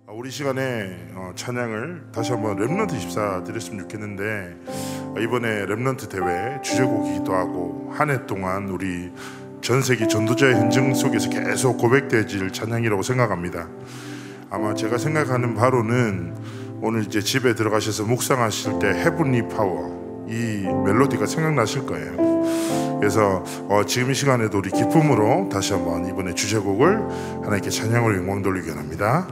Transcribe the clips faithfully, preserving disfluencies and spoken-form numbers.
우리 시간에 어, 찬양을 다시 한번 렘넌트 이십사 드렸으면 좋겠는데, 어, 이번에 렘넌트 대회 주제곡이기도 하고 한 해 동안 우리 전 세계 전도자의 현장 속에서 계속 고백되어질 찬양이라고 생각합니다. 아마 제가 생각하는 바로는 오늘 이제 집에 들어가셔서 묵상하실 때 헤븐리 파워, 이 멜로디가 생각나실 거예요. 그래서 어, 지금 이 시간에도 우리 기쁨으로 다시 한번 이번에 주제곡을 하나님께 찬양으로 영광 돌리기 원합니다.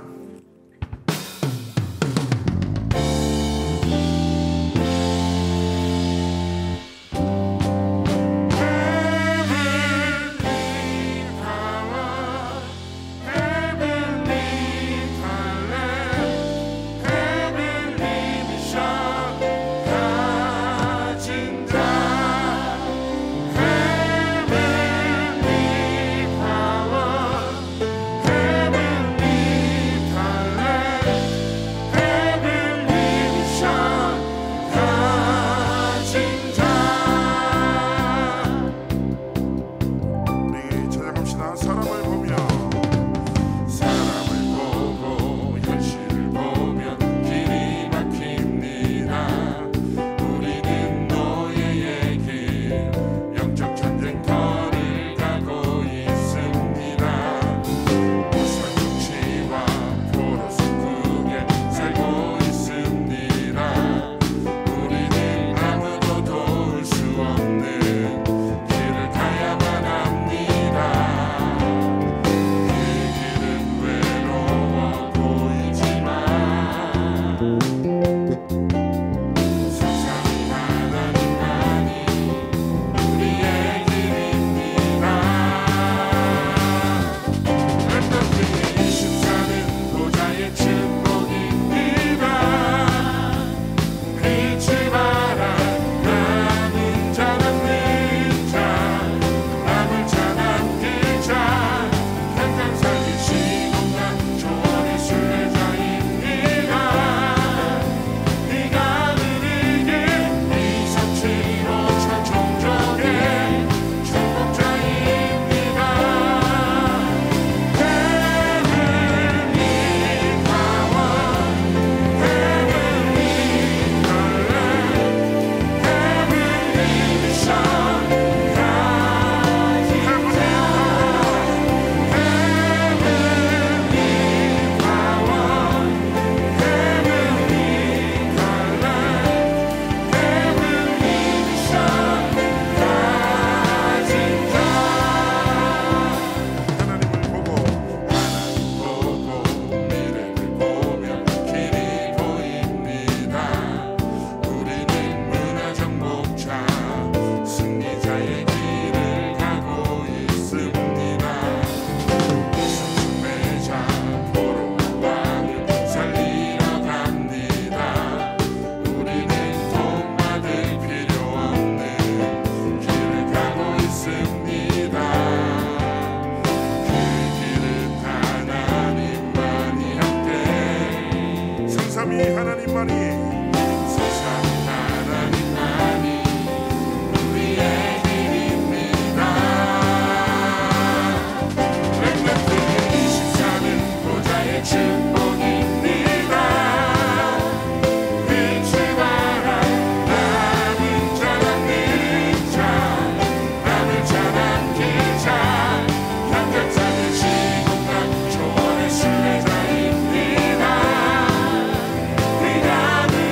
네가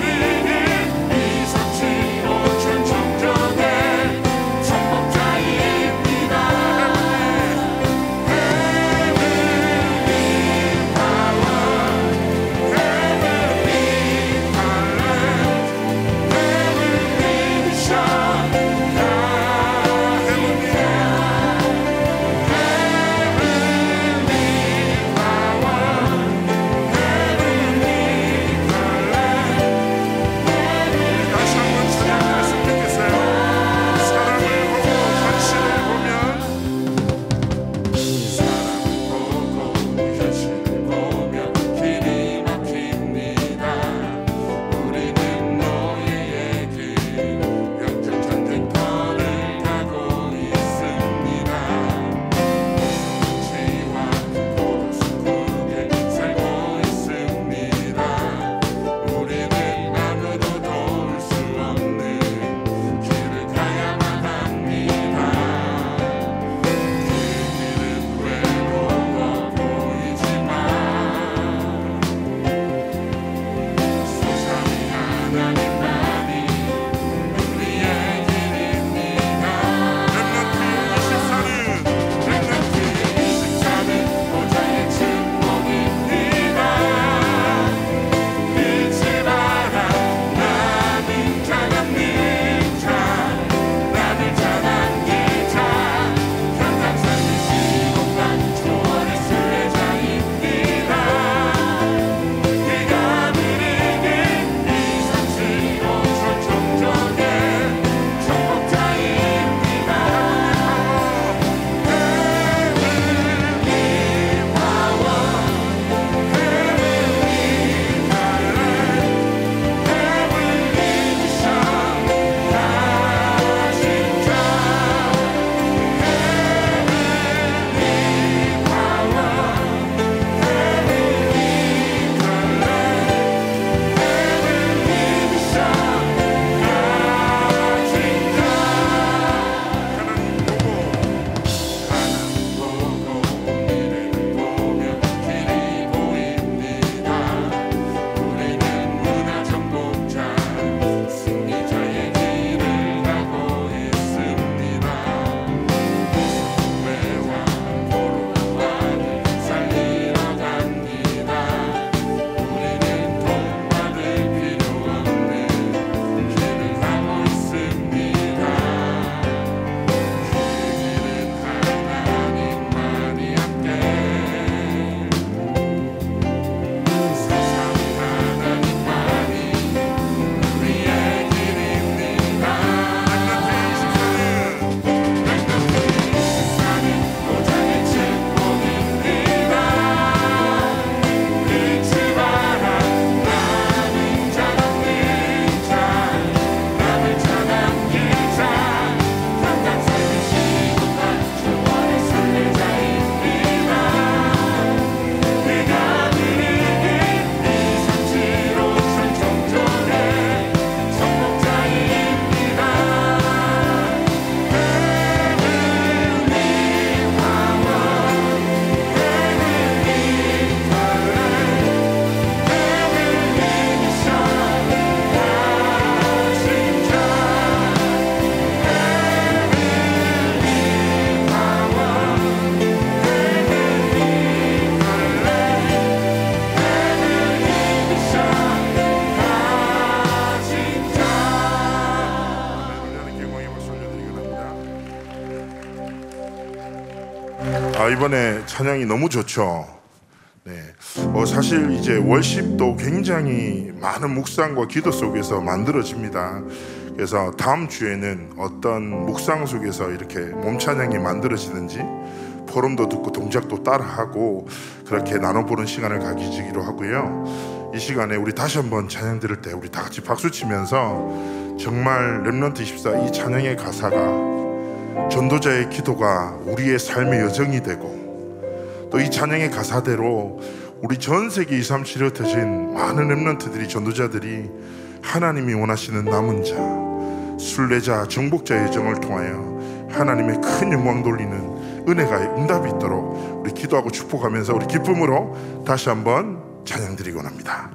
아, 이번에 찬양이 너무 좋죠. 네, 어, 사실 이제 월십도 굉장히 많은 묵상과 기도 속에서 만들어집니다. 그래서 다음 주에는 어떤 묵상 속에서 이렇게 몸 찬양이 만들어지는지 포럼도 듣고 동작도 따라하고 그렇게 나눠보는 시간을 가지기로 하고요. 이 시간에 우리 다시 한번 찬양 들을 때 우리 다 같이 박수 치면서 정말 렘넌트 이십사 이 찬양의 가사가 전도자의 기도가 우리의 삶의 여정이 되고 또 이 찬양의 가사대로 우리 전 세계 이삼칠에 흩어진 많은 렘넌트들이, 전도자들이 하나님이 원하시는 남은 자, 순례자, 정복자의 여정을 통하여 하나님의 큰 영광 돌리는 은혜가 응답이 있도록 우리 기도하고 축복하면서 우리 기쁨으로 다시 한번 찬양 드리곤 합니다.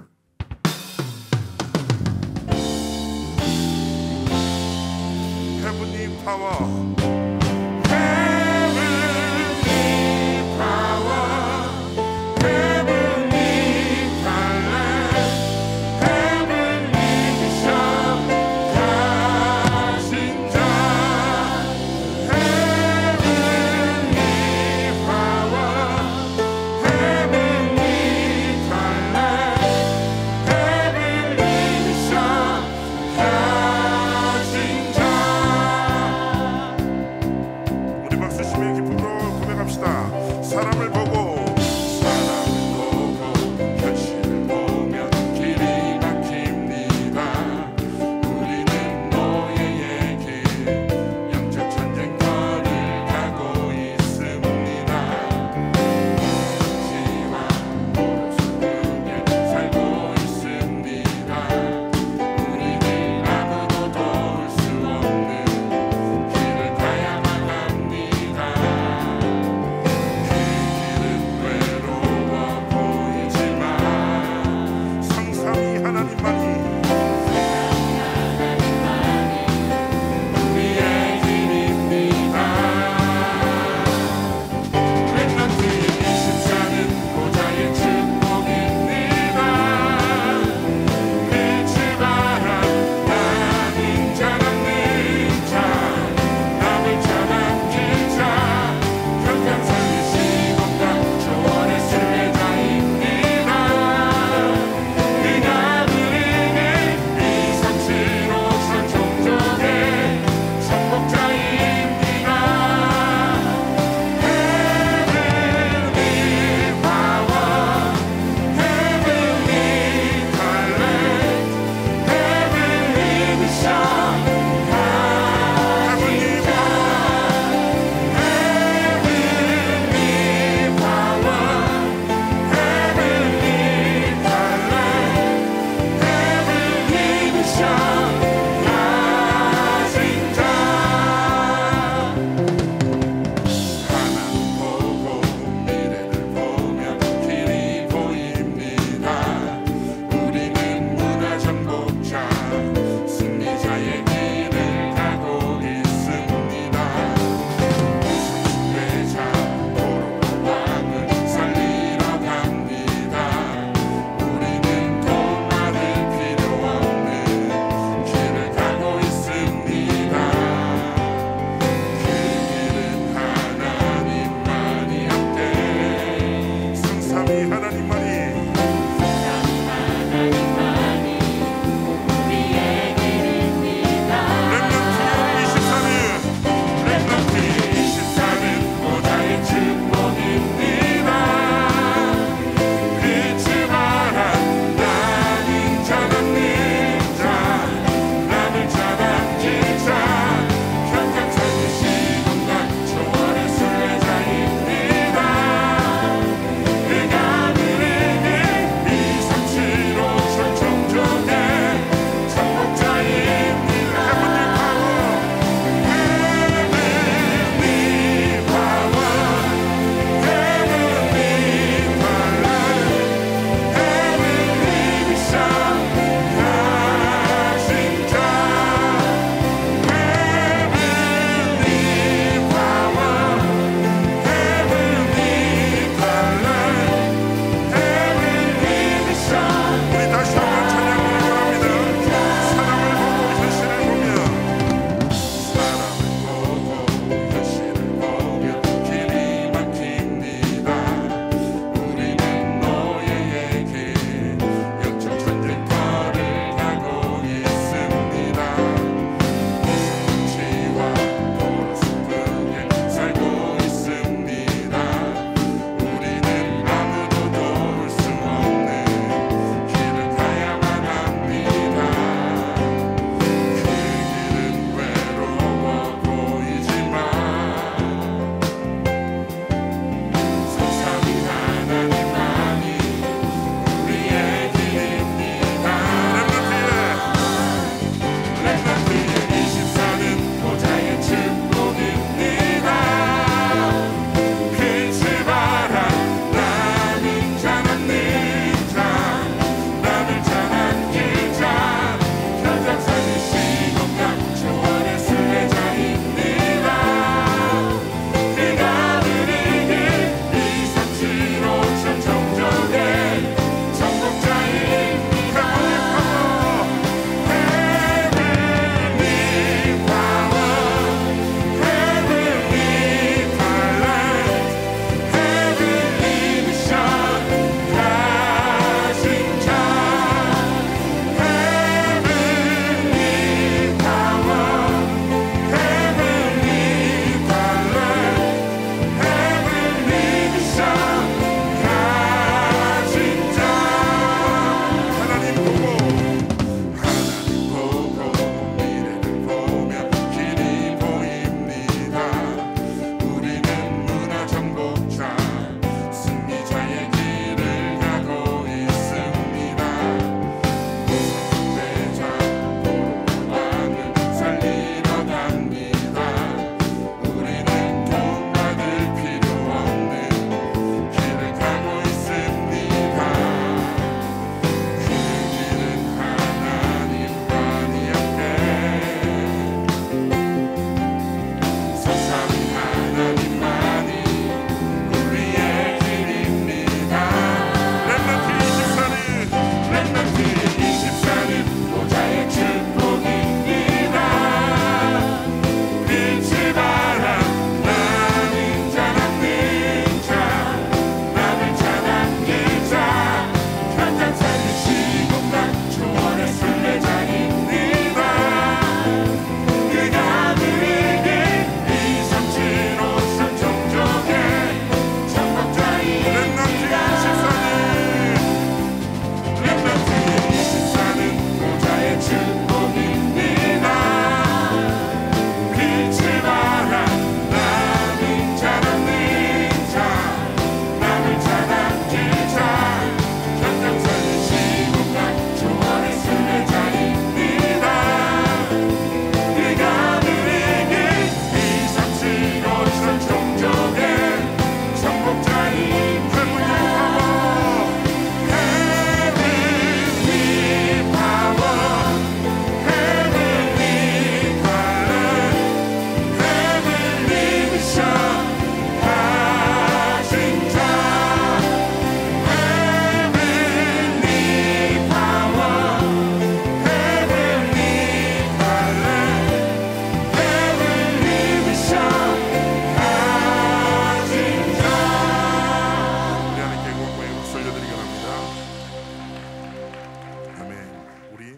Heavenly Power.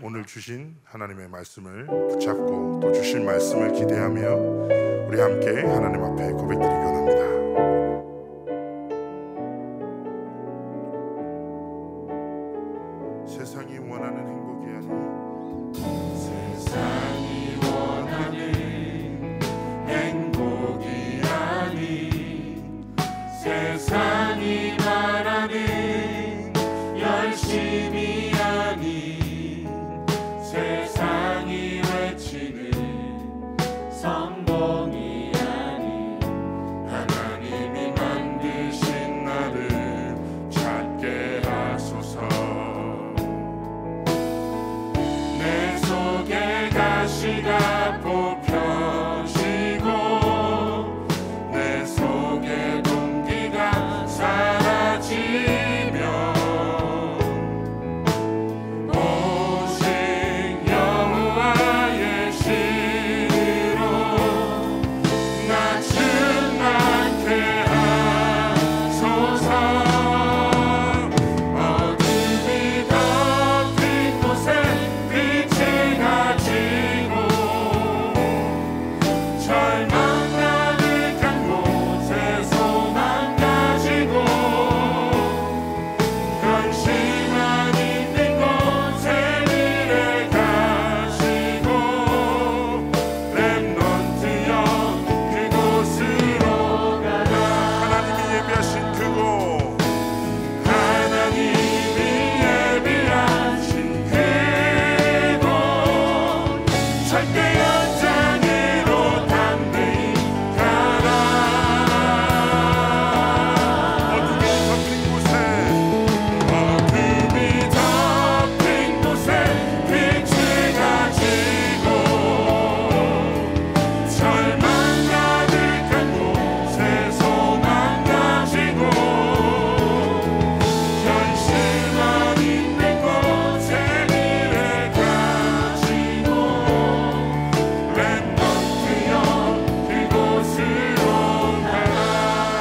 오늘 주신 하나님의 말씀을 붙잡고 또 주실 말씀을 기대하며 우리 함께 하나님 앞에 고백드리기 원합니다. 세상이 원하는 행복이 아닌 세상이 원하는 행복이 아닌 세상이 말하는 열심이 아닌 세상이 외치는 성공이 아닌 하나님이 만드신 나를 찾게 하소서. 내 속에 가시가 뽑혀지고 내 속에 동기가 사라지며 오직 여호와의 시로 나 충만케 하소서. 어둠이 덮인 곳에 빛이 가지고 절망 가득한 곳에 소망 가지고 현실만 있는 곳에 미래 가지고 렘넌트여 그곳으로 가라. 하나님이 예비하신 그곳 하나님이 예비하신 그곳 절대 연장으로 담대히 가라. 어둠이 덮인 곳에 어둠이 덮인 곳에 빛을 가지고 절망 가득한 곳에 소망 가지고 현실만 있는 곳에 미래 가지고 렘넌트여 그곳으로 가라.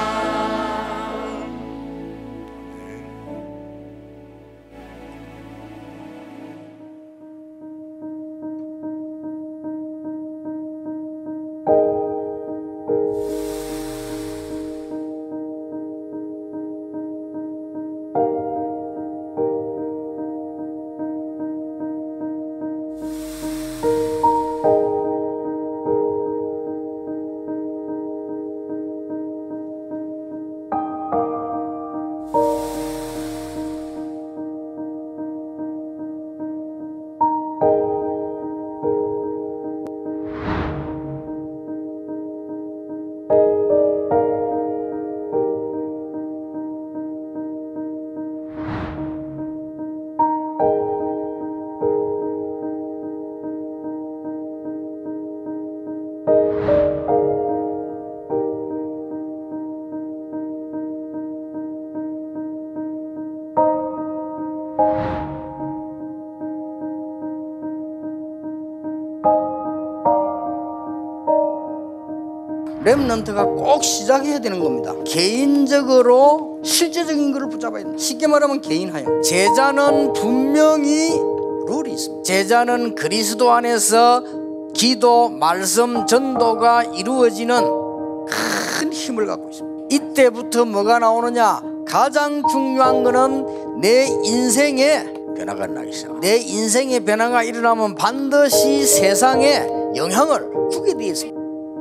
렘넌트가 꼭 시작해야 되는 겁니다. 개인적으로 실제적인 것을 붙잡아야 된다. 쉽게 말하면 개인화요. 제자는 분명히 룰이 있습니다. 제자는 그리스도 안에서 기도, 말씀, 전도가 이루어지는 큰 힘을 갖고 있습니다. 이때부터 뭐가 나오느냐? 가장 중요한 거는 내 인생의 변화가 일어나기 시작합니다. 내 인생의 변화가 일어나면 반드시 세상에 영향을 주게 되어 있습니다.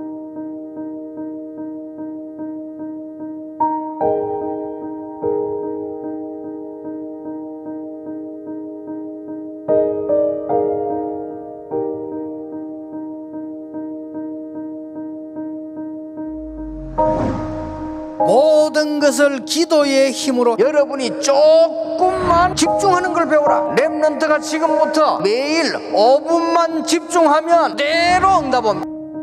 모든 것을 기도의 힘으로 여러분이 조금만 집중하는 걸 배우라. 렘넌트가 지금부터 매일 오 분만 집중하면 그대로 응답 옵니다.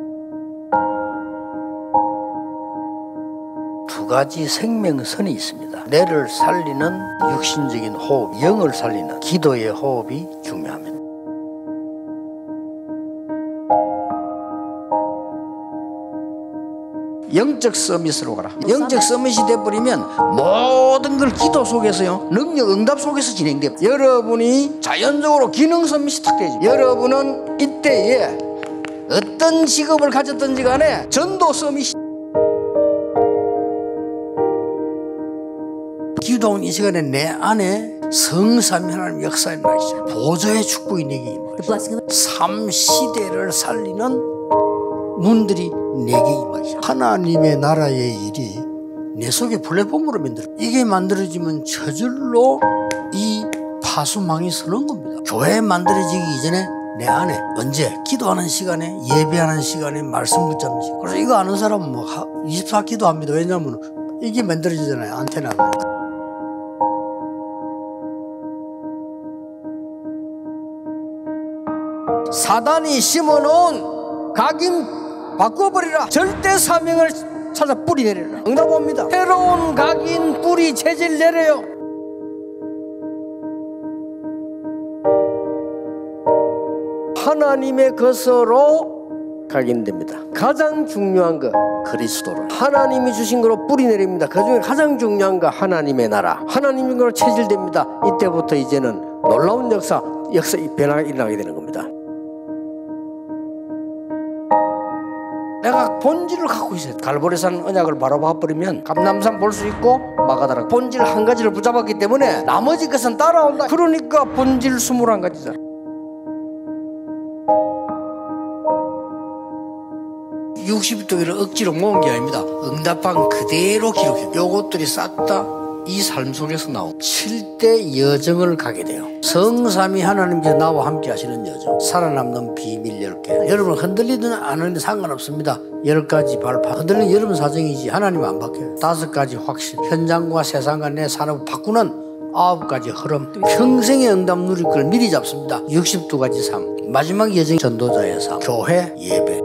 두 가지 생명선이 있습니다. 뇌를 살리는 육신적인 호흡, 영을 살리는 기도의 호흡이 중요합니다. 영적 서밋으로 가라. 영적 서밋이 돼버리면 모든 걸 기도 속에서요, 능력 응답 속에서 진행돼요. 여러분이 자연적으로 기능 서밋이 탁 되죠. 여러분은 이때에 어떤 직업을 가졌든지 간에 전도 서밋이, 기도하는 이 시간에 내 안에 성삼위 하나님 역사의 날이죠. 보좌의 축복이 내게 임하시죠. 삶 시대를 살리는 문들이 내게 임하시죠. 하나님의 나라의 일이 내 속에 플랫폼으로 만들어, 이게 만들어지면 저절로 이 파수망이 서는 겁니다. 교회 만들어지기 이전에 내 안에 언제 기도하는 시간에, 예배하는 시간에, 말씀 붙잡는 시간. 그래서 이거 아는 사람은 뭐 이십사 기도합니다. 왜냐하면 이게 만들어지잖아요. 안테나가. 사단이 심어놓은 각인 바꿔버리라. 절대 사명을 찾아 뿌리 내리라. 응답 옵니다. 새로운 각인 뿌리 체질 내려요. 하나님의 것으로 각인됩니다. 가장 중요한 거 그리스도로 하나님이 주신 거로 뿌리 내립니다. 그중에 가장 중요한 거 하나님의 나라, 하나님의 거로 체질됩니다. 이때부터 이제는 놀라운 역사 역사 변화가 일어나게 되는 겁니다. 내가 본질을 갖고 있어요. 갈보리산 언약을 바로 봐버리면 감람산 볼 수 있고 마가다락 본질 한 가지를 붙잡았기 때문에 나머지 것은 따라온다. 그러니까 본질 스물한 가지잖아. 육십 도기를 억지로 모은 게 아닙니다. 응답한 그대로 기록해요. 요것들이 싹 다 이 삶 속에서 나온 칠 대 여정을 가게 돼요. 성삼위 하나님께서 나와 함께 하시는 여정, 살아남는 비밀 열 개. 여러분 흔들리든 안 흔들리든 상관없습니다. 열 가지 발파. 흔들리는 여러분 사정이지 하나님은 안 바뀌어요. 다섯 가지 확신, 현장과 세상과 내 산업을 바꾸는 아홉 가지 흐름, 평생의 응답 누릴 걸 미리 잡습니다. 육십두 가지 삶, 마지막 여정 전도자의 삶, 교회, 예배.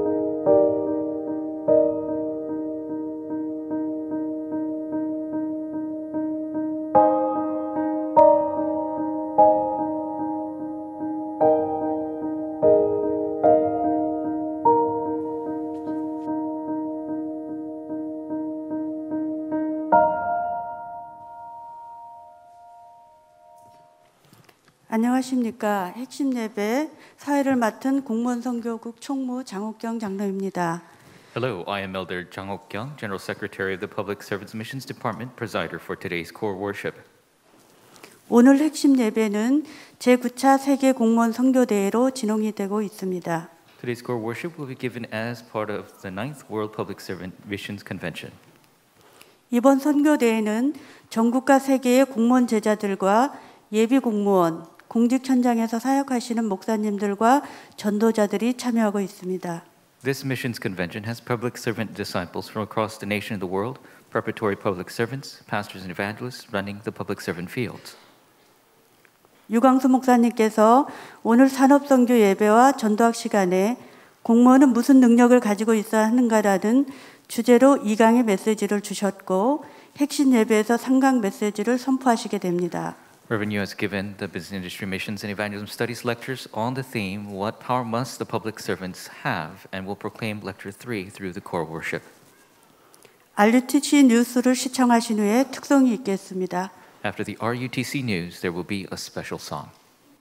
안녕하십니까. 핵심 예배 사회를 맡은 공무원 선교국 총무 장옥경 장로입니다. Hello, I am Elder Jang Ok-kyung, General Secretary of the Public Service Missions Department, presider for today's core worship. 오늘 핵심 예배는 제구 차 세계 공무원 선교대회로 진행이 되고 있습니다. Today's core worship will be given as part of the ninth World Public Servant Missions Convention. 이번 선교대회는 전국과 세계의 공무원 제자들과 예비 공무원, 공직 현장에서 사역하시는 목사님들과 전도자들이 참여하고 있습니다. This missions convention has public servant disciples from across the nation and the world, preparatory public servants, pastors and evangelists running the public servant fields. 유광수 목사님께서 오늘 산업선교 예배와 전도학 시간에 공무원은 무슨 능력을 가지고 있어야 하는가라는 주제로 이 강의 메시지를 주셨고 핵심 예배에서 삼 강 메시지를 선포하시게 됩니다. Reverend Yu has given the Business Industry Missions and Evangelism Studies lectures on the theme, What Power Must the Public Servants Have? And will proclaim Lecture three through the core worship. 알유티씨 뉴스를 시청하신 후에 특송이 있겠습니다. After the R U T C news, there will be a special song.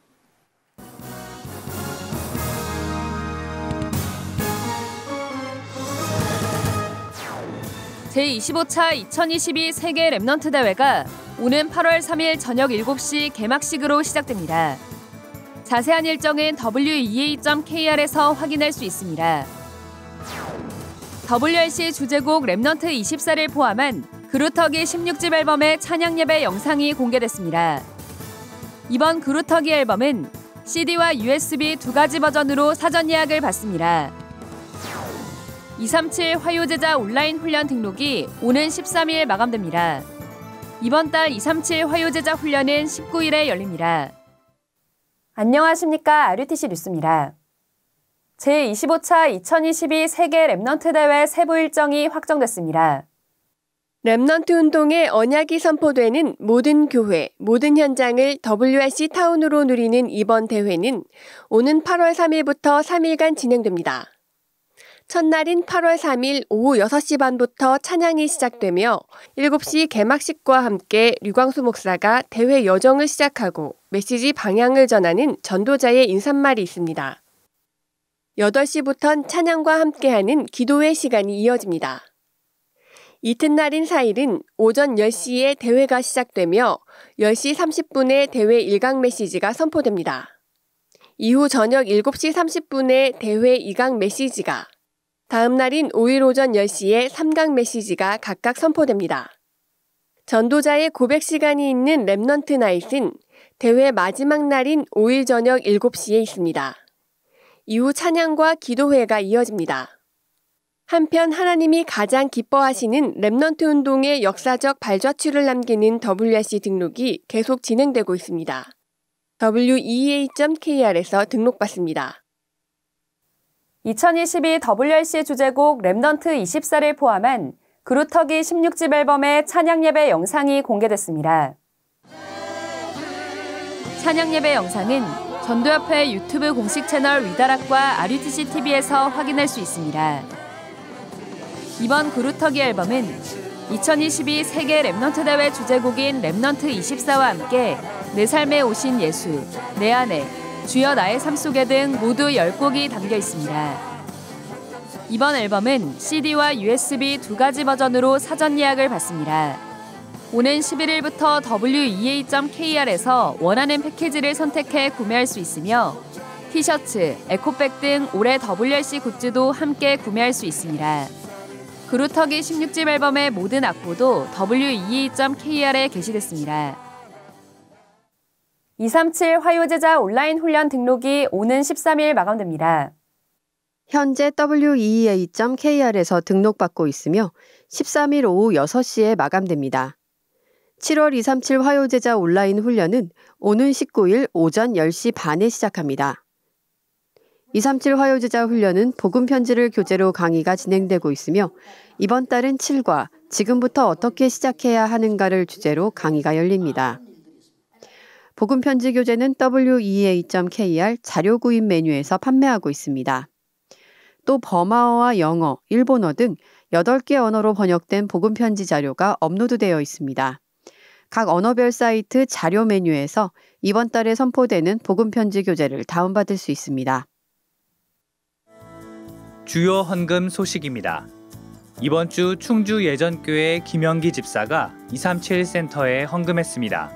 제이십오 차 이천이십이 세계 랩넌트 대회가 오는 팔월 삼일 저녁 일곱 시 개막식으로 시작됩니다. 자세한 일정은 더블유 이 에이 점 케이알에서 확인할 수 있습니다. 더블유알씨 주제곡 랩넌트 이십사를 포함한 그루터기 십육 집 앨범의 찬양 예배 영상이 공개됐습니다. 이번 그루터기 앨범은 씨디와 유에스비 두 가지 버전으로 사전 예약을 받습니다. 이삼칠 화요제자 온라인 훈련 등록이 오는 십삼일 마감됩니다. 이번 달 이삼칠 화요제자 훈련은 십구일에 열립니다. 안녕하십니까. 알유티씨 뉴스입니다. 제이십오 차 이천이십이 세계 랩넌트 대회 세부 일정이 확정됐습니다. 랩넌트 운동의 언약이 선포되는 모든 교회, 모든 현장을 더블유알씨 타운으로 누리는 이번 대회는 오는 팔월 삼일부터 삼일간 진행됩니다. 첫날인 팔월 삼일 오후 여섯 시 반부터 찬양이 시작되며 일곱 시 개막식과 함께 류광수 목사가 대회 여정을 시작하고 메시지 방향을 전하는 전도자의 인사말이 있습니다. 여덟 시부턴 찬양과 함께하는 기도회 시간이 이어집니다. 이튿날인 사일은 오전 열 시에 대회가 시작되며 열 시 삼십 분에 대회 일 강 메시지가 선포됩니다. 이후 저녁 일곱 시 삼십 분에 대회 이 강 메시지가, 다음 날인 오일 오전 열 시에 삼 강 메시지가 각각 선포됩니다. 전도자의 고백 시간이 있는 렘넌트 나잇은 대회 마지막 날인 오일 저녁 일곱 시에 있습니다. 이후 찬양과 기도회가 이어집니다. 한편 하나님이 가장 기뻐하시는 렘넌트 운동의 역사적 발자취를 남기는 더블유알씨 등록이 계속 진행되고 있습니다. 더블유 이 에이 점 케이 알에서 등록받습니다. 이천이십이 더블유알씨 주제곡 렘넌트 이십사를 포함한 그루터기 십육 집 앨범의 찬양예배 영상이 공개됐습니다. 찬양예배 영상은 전도협회 유튜브 공식 채널 위다락과 알유티씨 티비에서 확인할 수 있습니다. 이번 그루터기 앨범은 이천이십이 세계 렘넌트 대회 주제곡인 렘넌트 이십사와 함께 내 삶에 오신 예수, 내 안에, 주여 나의 삶 속에 등 모두 열 곡이 담겨 있습니다. 이번 앨범은 씨디와 유에스비 두 가지 버전으로 사전 예약을 받습니다. 오는 십일일부터 더블유 이 에이 점 케이 알에서 원하는 패키지를 선택해 구매할 수 있으며 티셔츠, 에코백 등 올해 더블유알씨 굿즈도 함께 구매할 수 있습니다. 그루터기 십육 집 앨범의 모든 악보도 더블유 이 에이 점 케이 알에 게시됐습니다. 이삼칠 화요제자 온라인 훈련 등록이 오는 십삼일 마감됩니다. 현재 더블유 이 에이 점 케이 알에서 등록받고 있으며 십삼일 오후 여섯 시에 마감됩니다. 칠월 이삼칠 화요제자 온라인 훈련은 오는 십구일 오전 열 시 반에 시작합니다. 이삼칠 화요제자 훈련은 복음 편지를 교재로 강의가 진행되고 있으며 이번 달은 칠과 지금부터 어떻게 시작해야 하는가를 주제로 강의가 열립니다. 복음 편지 교재는 더블유 이 에이 점 케이 알 자료 구입 메뉴에서 판매하고 있습니다. 또 버마어와 영어, 일본어 등 여덟 개 언어로 번역된 복음 편지 자료가 업로드되어 있습니다. 각 언어별 사이트 자료 메뉴에서 이번 달에 선포되는 복음 편지 교재를 다운받을 수 있습니다. 주요 헌금 소식입니다. 이번 주 충주 예전교회 김영기 집사가 이삼칠 센터에 헌금했습니다.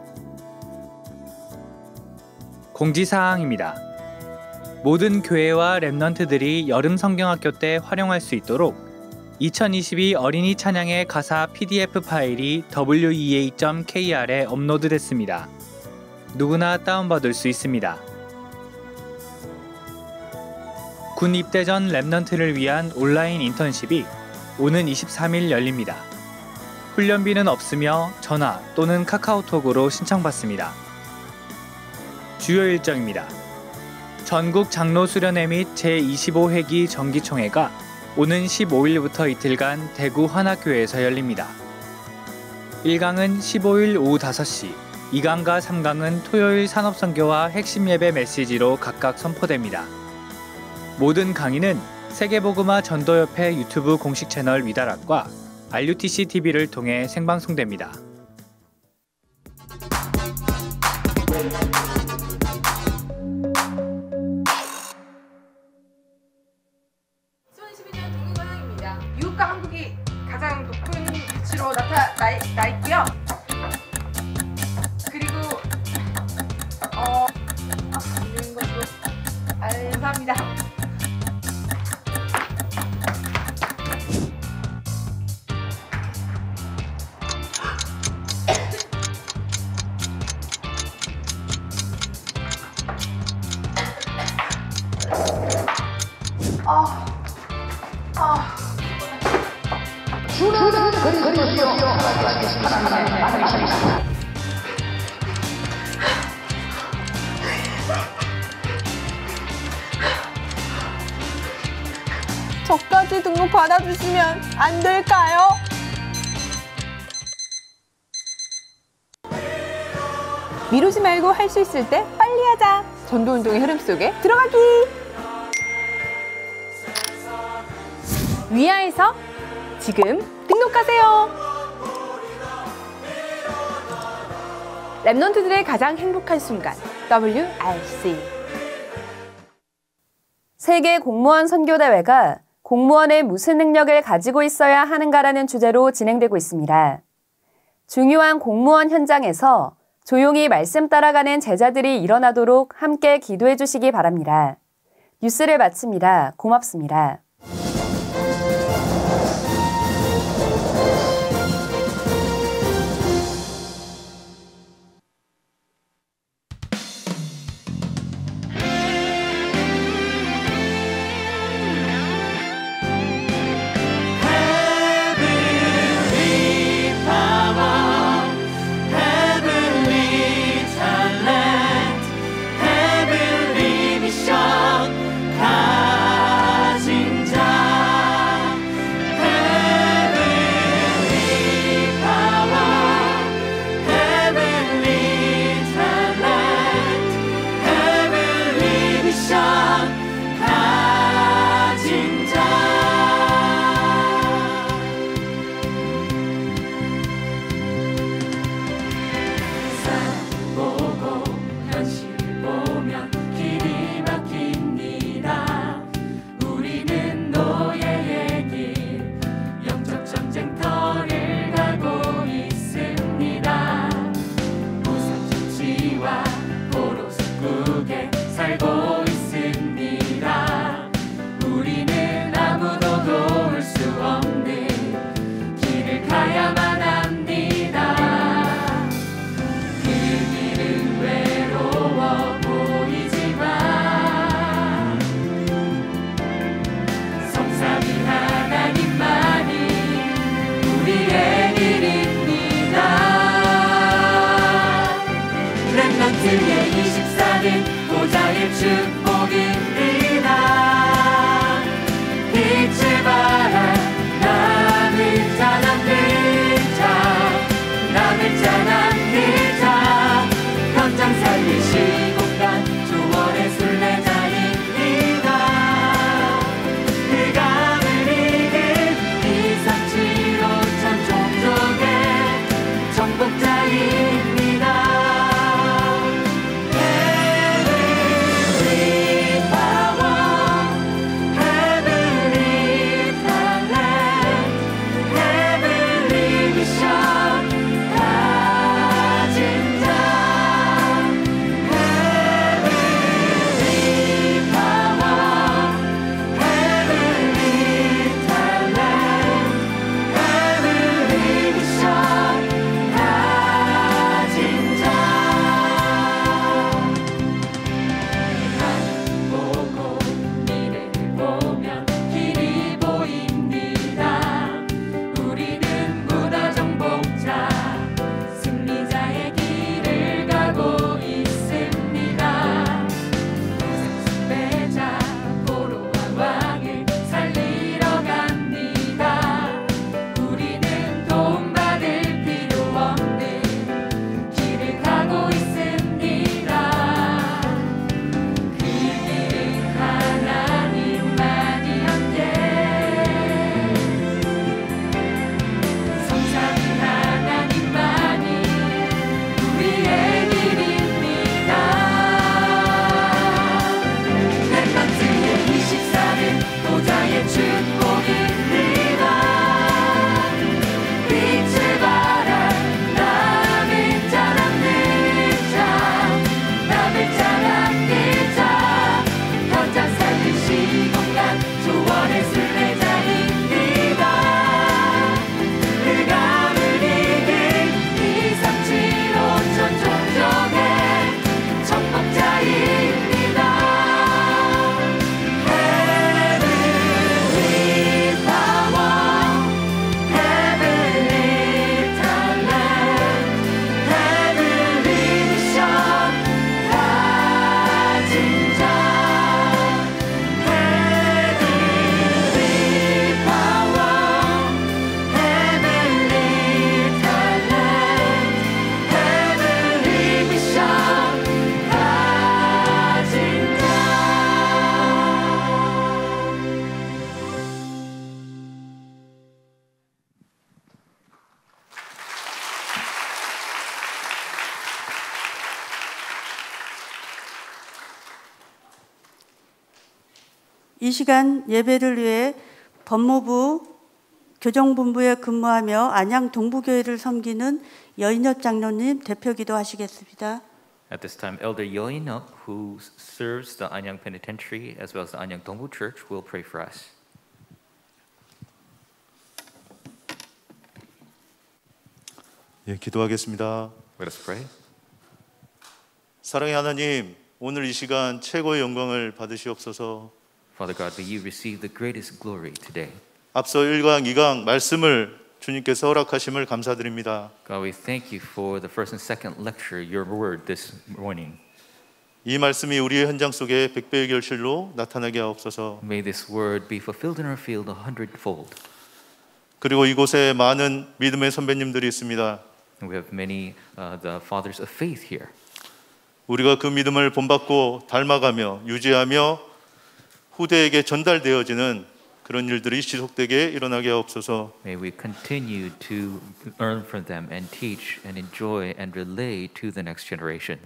공지사항입니다. 모든 교회와 렘넌트들이 여름 성경학교 때 활용할 수 있도록 이천이십이 어린이 찬양의 가사 피디에프 파일이 더블유 이 에이 점 케이 알에 업로드됐습니다. 누구나 다운받을 수 있습니다. 군 입대 전 렘넌트를 위한 온라인 인턴십이 오는 이십삼일 열립니다. 훈련비는 없으며 전화 또는 카카오톡으로 신청받습니다. 주요 일정입니다. 전국 장로 수련회 및 제이십오 회기 정기총회가 오는 십오일부터 이틀간 대구 하나교회에서 열립니다. 일 강은 십오일 오후 다섯 시, 이 강과 삼 강은 토요일 산업선교와 핵심 예배 메시지로 각각 선포됩니다. 모든 강의는 세계복음화 전도협회 유튜브 공식 채널 위다락과 알유티씨 티비를 통해 생방송됩니다. 이천이십이 년 동일관왕입니다. 미국과 한국이 가장 높은 위치로 나타나 있고요. 그리고 어, 아, 이런 것도 감사합니다. 아, 아. 주는 그리스도시요 하나님의 아들이시다. 저까지 등록 받아주시면 안 될까요? 미루지 말고 할 수 있을 때 빨리 하자. 전도운동의 흐름 속에 들어가기. 위아에서 지금 등록하세요. 랩넌트들의 가장 행복한 순간 더블유 알 씨. 세계 공무원 선교대회가 공무원의 무슨 능력을 가지고 있어야 하는가라는 주제로 진행되고 있습니다. 중요한 공무원 현장에서 조용히 말씀 따라가는 제자들이 일어나도록 함께 기도해 주시기 바랍니다. 뉴스를 마칩니다. 고맙습니다. 이 시간 예배를 위해 법무부 교정본부에 근무하며 안양 동부교회를 섬기는 여인엽 장로님 대표 기도하시겠습니다. At this time, Elder Yoineup, who serves the Anyang Penitentiary as well as the Anyang Dongbu Church, will pray for us. 예, 기도하겠습니다. Let us pray. 사랑의 하나님, 오늘 이 시간 최고의 영광을 받으시옵소서. Father God, may you receive the greatest glory today. 앞서 일 강, 이 강 말씀을 주님께서 허락하심을 감사드립니다. God, we thank you for the first and second lecture, your word this morning. 이 말씀이 우리의 현장 속에 백배의 결실로 나타나게 하옵소서. May this word be fulfilled in our field a hundredfold. 그리고 이곳에 많은 믿음의 선배님들이 있습니다. And we have many uh, the fathers of faith here. 우리가 그 믿음을 본받고 닮아가며 유지하며 후대에게 전달되어지는 그런 일들이 지속되게 일어나게 하옵소서. May we continue to learn from them and teach and enjoy and relay to the next generation.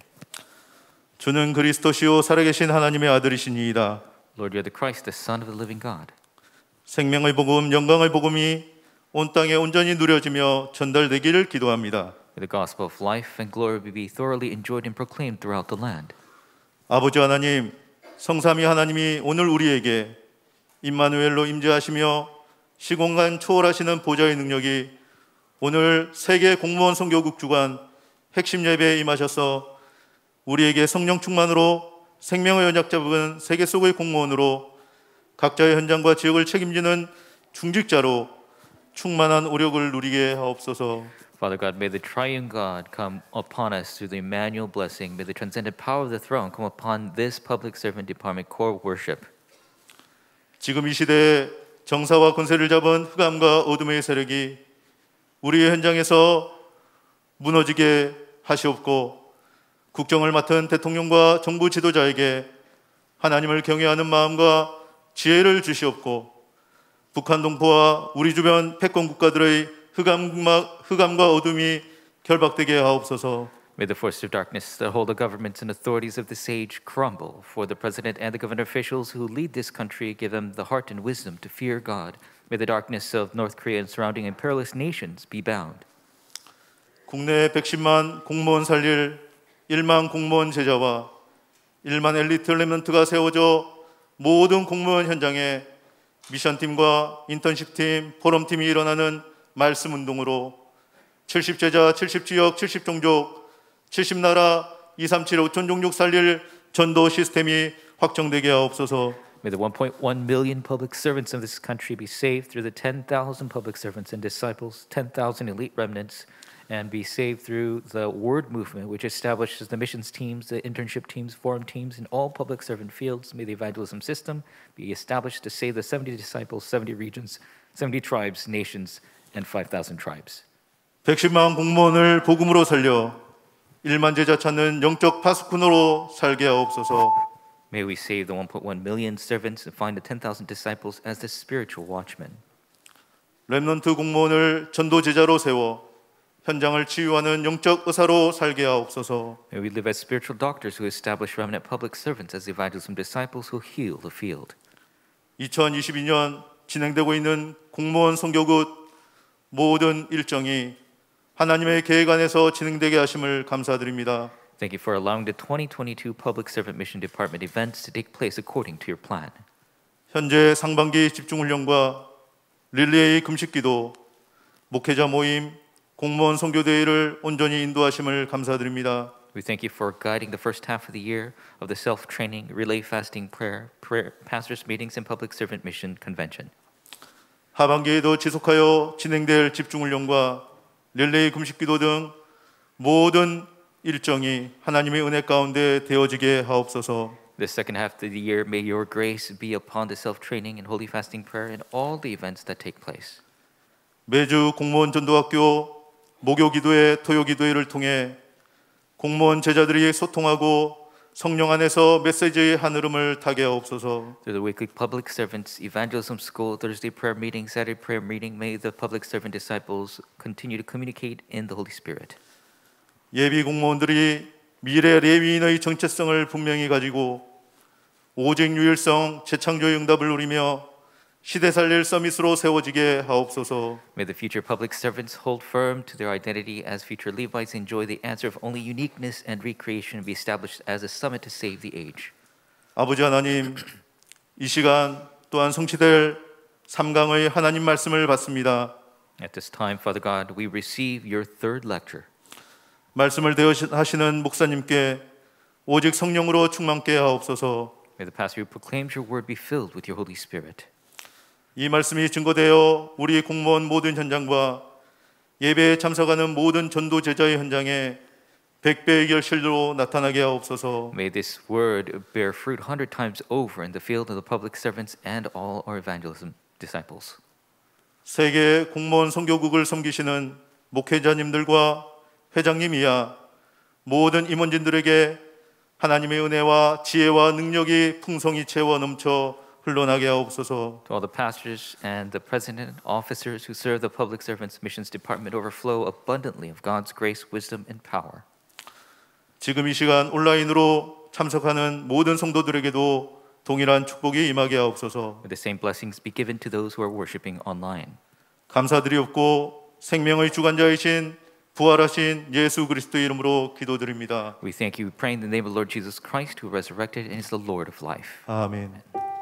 주는 그리스도시요 살아계신 하나님의 아들이시니이다. Lord, you are the Christ, the Son of the living God. 생명의 복음, 영광의 복음이 온 땅에 온전히 누려지며 전달되기를 기도합니다. May the gospel of life and glory be thoroughly enjoyed and proclaimed throughout the land. 아버지 하나님, 성삼위 하나님이 오늘 우리에게 임마누엘로 임재하시며 시공간 초월하시는 보좌의 능력이 오늘 세계 공무원 선교국 주관 핵심 예배에 임하셔서 우리에게 성령 충만으로 생명의 언약 잡은 세계 속의 공무원으로 각자의 현장과 지역을 책임지는 중직자로 충만한 오력을 누리게 하옵소서. Father God, may the triune God come upon us through the Emmanuel blessing. May the transcendent power of the throne come upon this public servant department core worship. 지금 이 시대에 정사와 권세를 잡은 흑암과 어둠의 세력이 우리의 현장에서 무너지게 하시옵고 국정을 맡은 대통령과 정부 지도자에게 하나님을 경외하는 마음과 지혜를 주시옵고 북한 동포와 우리 주변 패권 국가들의 흑암과, 흑암과 어둠이 결박되게 하옵소서. May the forces of darkness that hold the governments and authorities of this age crumble. For the president and the government officials who lead this country, give them the heart and wisdom to fear God. May the darkness of North Korea and surrounding imperialist nations be bound. 국내 백십만 공무원 살릴 일만 공무원 제자와 일만 엘리트 렘넌트가 세워져 모든 공무원 현장에 미션팀과 인턴십팀, 포럼팀이 일어나는 말씀 운동으로 칠십 제자, 칠십 지역, 칠십 종족, 칠십 나라, 이삼칠 오천 종족 살릴 전도 시스템이 확정되게 하옵소서. May the one point one million public servants of this country be saved through the ten thousand public servants and disciples, ten thousand elite remnants, and be saved through the word movement, which establishes the missions teams, the internship teams, forum teams in all public servant fields. May the evangelism system be established to save the seventy disciples, seventy regions, seventy tribes, nations, and five thousand tribes. 백십만 공무원을 복음으로 살려 일만 제자 찾는 영적 파수꾼으로 살게 하옵소서. May we save the one point one million servants and find the ten thousand disciples as the spiritual watchmen. 렘넌트 공무원을 전도 제자로 세워 현장을 치유하는 영적 의사로 살게 하옵소서. May we live as spiritual doctors who establish remnant public servants as evangelism disciples who heal the field. 이천이십이 년 진행되고 있는 공무원 선교국 모든 일정이 하나님의 계획 안에서 진행되게 하심을 감사드립니다. Thank you for allowing the twenty twenty-two Public Servant Mission Department events to take place according to your plan. 현재 상반기 집중훈련과 릴레이 금식기도, 목회자 모임, 공무원 선교대회를 온전히 인도하심을 감사드립니다. We thank you for guiding the first half of the year of the self-training, relay fasting, prayer, prayer, pastors' meetings, and Public Servant Mission Convention. 하반기에도 지속하여 진행될 집중훈련과 릴레이 금식기도 등 모든 일정이 하나님의 은혜 가운데 되어지게 하옵소서. The second half of the year, may your grace be upon the self-training and holy fasting prayer and all the events that take place. 매주 공무원 전도학교 목요기도회, 토요기도회를 통해 공무원 제자들이 소통하고 성령 안에서 메시지의 한으름을 타게 하옵소서. Through the weekly public servants evangelism school, Thursday prayer meeting, Saturday prayer meeting, may the public servant disciples continue to communicate in the Holy Spirit. 예비 공무원들이 미래 레위인의 정체성을 분명히 가지고 오직 유일성 재창조의 응답을 누리며 시대 살릴 서밋으로 세워지게 하옵소서. May the future public servants hold firm to their identity as future Levites, enjoy the answer of only uniqueness and recreation, and be established as a summit to save the age. 아버지 하나님, 이 시간 또한 성취될 삼강의 하나님 말씀을 받습니다. At this time, Father God, we receive your third lecture. 말씀을 대하시는 목사님께 오직 성령으로 충만케 하옵소서. May the pastor who proclaims your word be filled with your Holy Spirit. 이 말씀이 증거되어 우리 공무원 모든 현장과 예배에 참석하는 모든 전도 제자의 현장에 백배의 결실로 나타나게 하옵소서. May this word bear fruit hundred times over in the field of the public servants and all our evangelism disciples. 세계 공무원 선교국을 섬기시는 목회자님들과 회장님이야 모든 임원진들에게 하나님의 은혜와 지혜와 능력이 풍성히 채워 넘쳐 흘러나게 하옵소서. To all the pastors and the president, officers who serve the public servants missions department, overflow abundantly of God's grace, wisdom, and power. 지금 이 시간 온라인으로 참석하는 모든 성도들에게도 동일한 축복이 임하게 하옵소서. May the same blessings be given to those who are worshiping online. 감사드리옵고 생명의 주관자이신 부활하신 예수 그리스도의 이름으로 기도드립니다. We thank you, praying in the name of the Lord Jesus Christ, who resurrected and is the Lord of life. 아멘.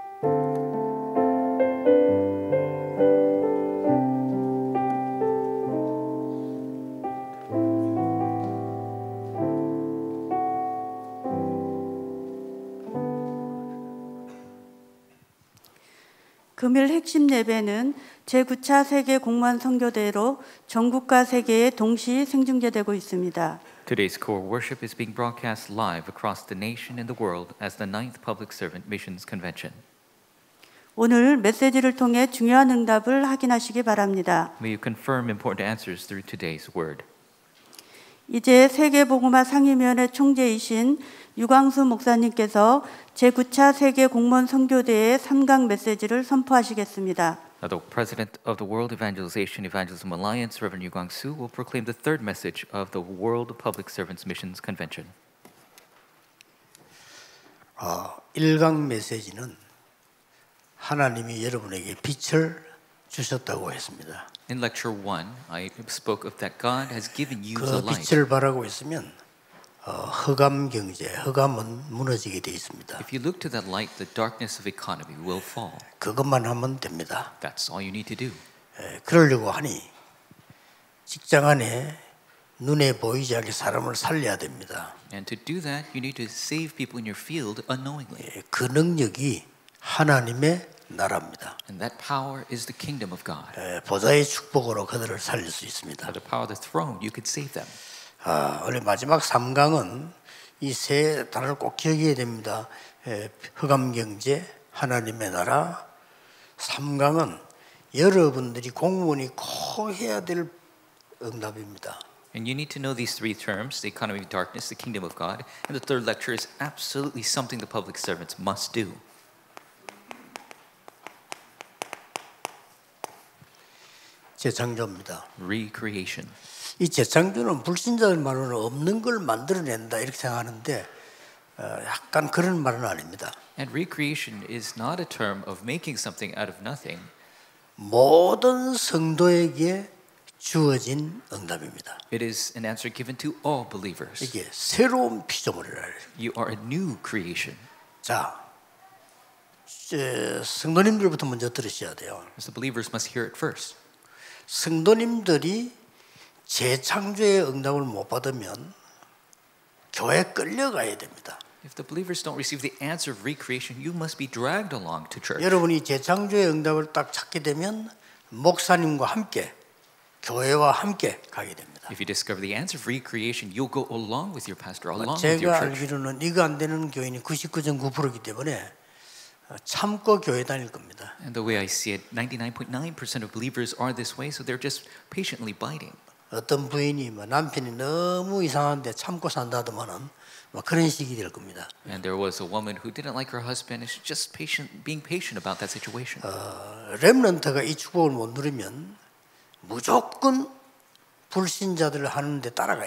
금요일 핵심 예배는 제구 차 세계 공무원 선교대회로 전국과 세계에 동시 생중계되고 있습니다. Today's core worship is being broadcast live across the nation and the world as the ninth Public Servant Missions Convention. 오늘 메시지를 통해 중요한 응답을 확인하시기 바랍니다. May you confirm important answers through today's word. 이제 세계복음화 상임위원회 총재이신 유광수 목사님께서 제구 차 세계 공무원 선교대회 삼 강 메시지를 선포하시겠습니다. Now, the President of the World Evangelization Evangelism Alliance, Reverend Yu Kwang-soo, will proclaim the third message of the World Public Servants Missions Convention. 어, 일 강 메시지는 하나님이 여러분에게 빛을 주셨다고 했습니다. In lecture one, I spoke of that God has given you the 그 light. 빛을 바라고 있으면 어, 흑암 경제, 흑암은 무너지게 돼 있습니다. If you look to that light, the darkness of economy will fall. 그것만 하면 됩니다. That's all you need to do. 에, 그러려고 하니 직장 안에 눈에 보이지 않게 사람을 살려야 됩니다. And to do that, you need to save people in your field unknowingly. 에, 그 능력이 하나님의 나라입니다. And that power is the kingdom of God. 에, 보좌의 축복으로 그들을 살릴 수 있습니다. By the power of the throne, you could save them. 아, 오늘 마지막 삼 강은 이 세 단어를 꼭 기억해야 됩니다. 에, 흑암 경제, 하나님의 나라. 삼 강은 여러분들이 공무원이 꼭 해야 될 응답입니다. And you need to know these three terms: the economy of darkness, the kingdom of God, and the third lecture is absolutely something the public servants must do. 재창조입니다. Recreation. 이 재창조는 불신자들 말로는 없는 걸 만들어낸다 이렇게 생각하는데 어, 약간 그런 말은 아닙니다. And recreation is not a term of making something out of nothing. 모든 성도에게 주어진 응답입니다. It is an answer given to all believers. 이게 새로운 피조물이라. You are a new creation. 자, 성도님들부터 먼저 들으셔야 돼요. So the believers must hear it first. 성도님들이 재창조의 응답을 못 받으면 교회에 끌려가야 됩니다. If the believers don't receive the answer of recreation, you must be dragged along to church. 여러분이 재창조의 응답을 딱 찾게 되면 목사님과 함께 교회와 함께 가게 됩니다. If you discover the answer of recreation, you'll go along with your pastor, along with your 제가 church. 알기로는 이거 안 되는 교인이 구십구 점 구 퍼센트이기 때문에 참고 교회 다닐 겁니다. And the way I see it, ninety-nine point nine percent of believers are this way, so they're just patiently biting. 어떤 부인이 뭐 남편이 너무 이상한데 참고 산다더만은 뭐 그런 식이 될 겁니다. And there was a woman who didn't like her husband, and she's just patient, being patient about that situation. 어, 렘넌트가 이 축복을 못 누리면 무조건 불신자들을 하는데 따라가야 됩니다.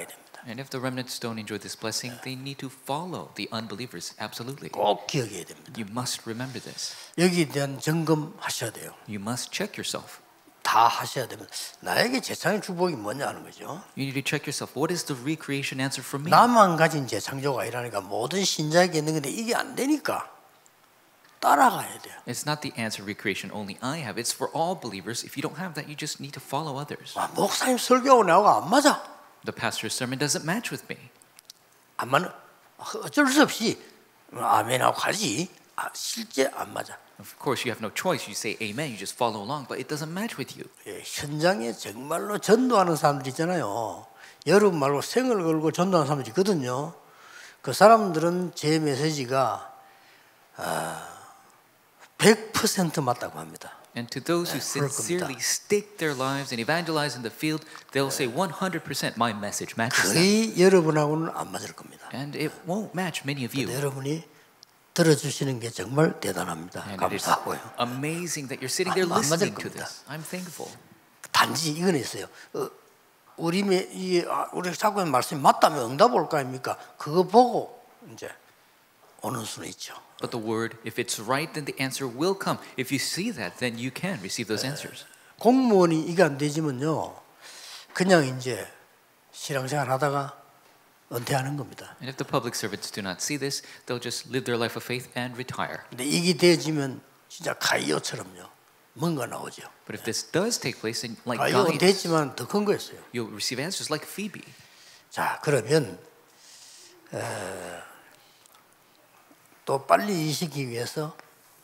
And if the remnants don't enjoy this blessing, they need to follow the unbelievers. Absolutely. 꼭 기억해야 됩니다. You must remember this. 여기에 대한 점검하셔야 돼요. You must check yourself. 다 하셔야 됩니다. 나에게 재창의 축복이 뭐냐 하는 거죠. You need to check yourself. What is the recreation answer for me? 나만 가진 재창조가 아니라니까 모든 신자에게 있는 건데 이게 안 되니까 따라가야 돼요. It's not the answer recreation only I have. It's for all believers. If you don't have that, you just need to follow others. 아, 목사님 설교하고 나하고 안 맞아. The pastor's sermon doesn't match with me. 안 맞는 어쩔 수 없이 아멘하고 가지. 아, 실제 안 맞아. Of course, you have no choice. You say amen. You just follow along, but it doesn't match with you. 예, 현장에 정말로 전도하는 사람들 있잖아요. 여러분 말고 생을 걸고 전도하는 사람들이 있거든요. 그 사람들은 제 메시지가 아, 백 퍼센트 맞다고 합니다. And to those who sincerely stake their lives and evangelize in the field, they'll say one hundred percent my message matches that. 거의 여러분하고는 안 맞을 겁니다. And it won't match many of you. 여러분이 들어주시는 게 정말 대단합니다. And it is 감사하고요. amazing that you're sitting there 안 맞을 listening to 겁니다. this. I'm thankful. 단지 이건 있어요. 어, 우리 이 우리 자꾸 말씀이 맞다면 응답 올 거 아닙니까? 그거 보고 이제 오는 수는 있죠. But the word, if it's right, then the answer will come. If you see that, then you can receive those answers. 공무원이 이게 안 되지면요, 그냥 이제 신앙생활 하다가 은퇴하는 겁니다. And if the public servants do not see this, they'll just live their life of faith and retire. 근데 이게 되지면 진짜 가이오처럼요, 뭔가 나오죠. But if this does take place, then like 가이오 God, 됐지만 더 큰 거였어요. you'll receive answers like Phoebe. 자, 그러면 어, 또 빨리 이시기 위해서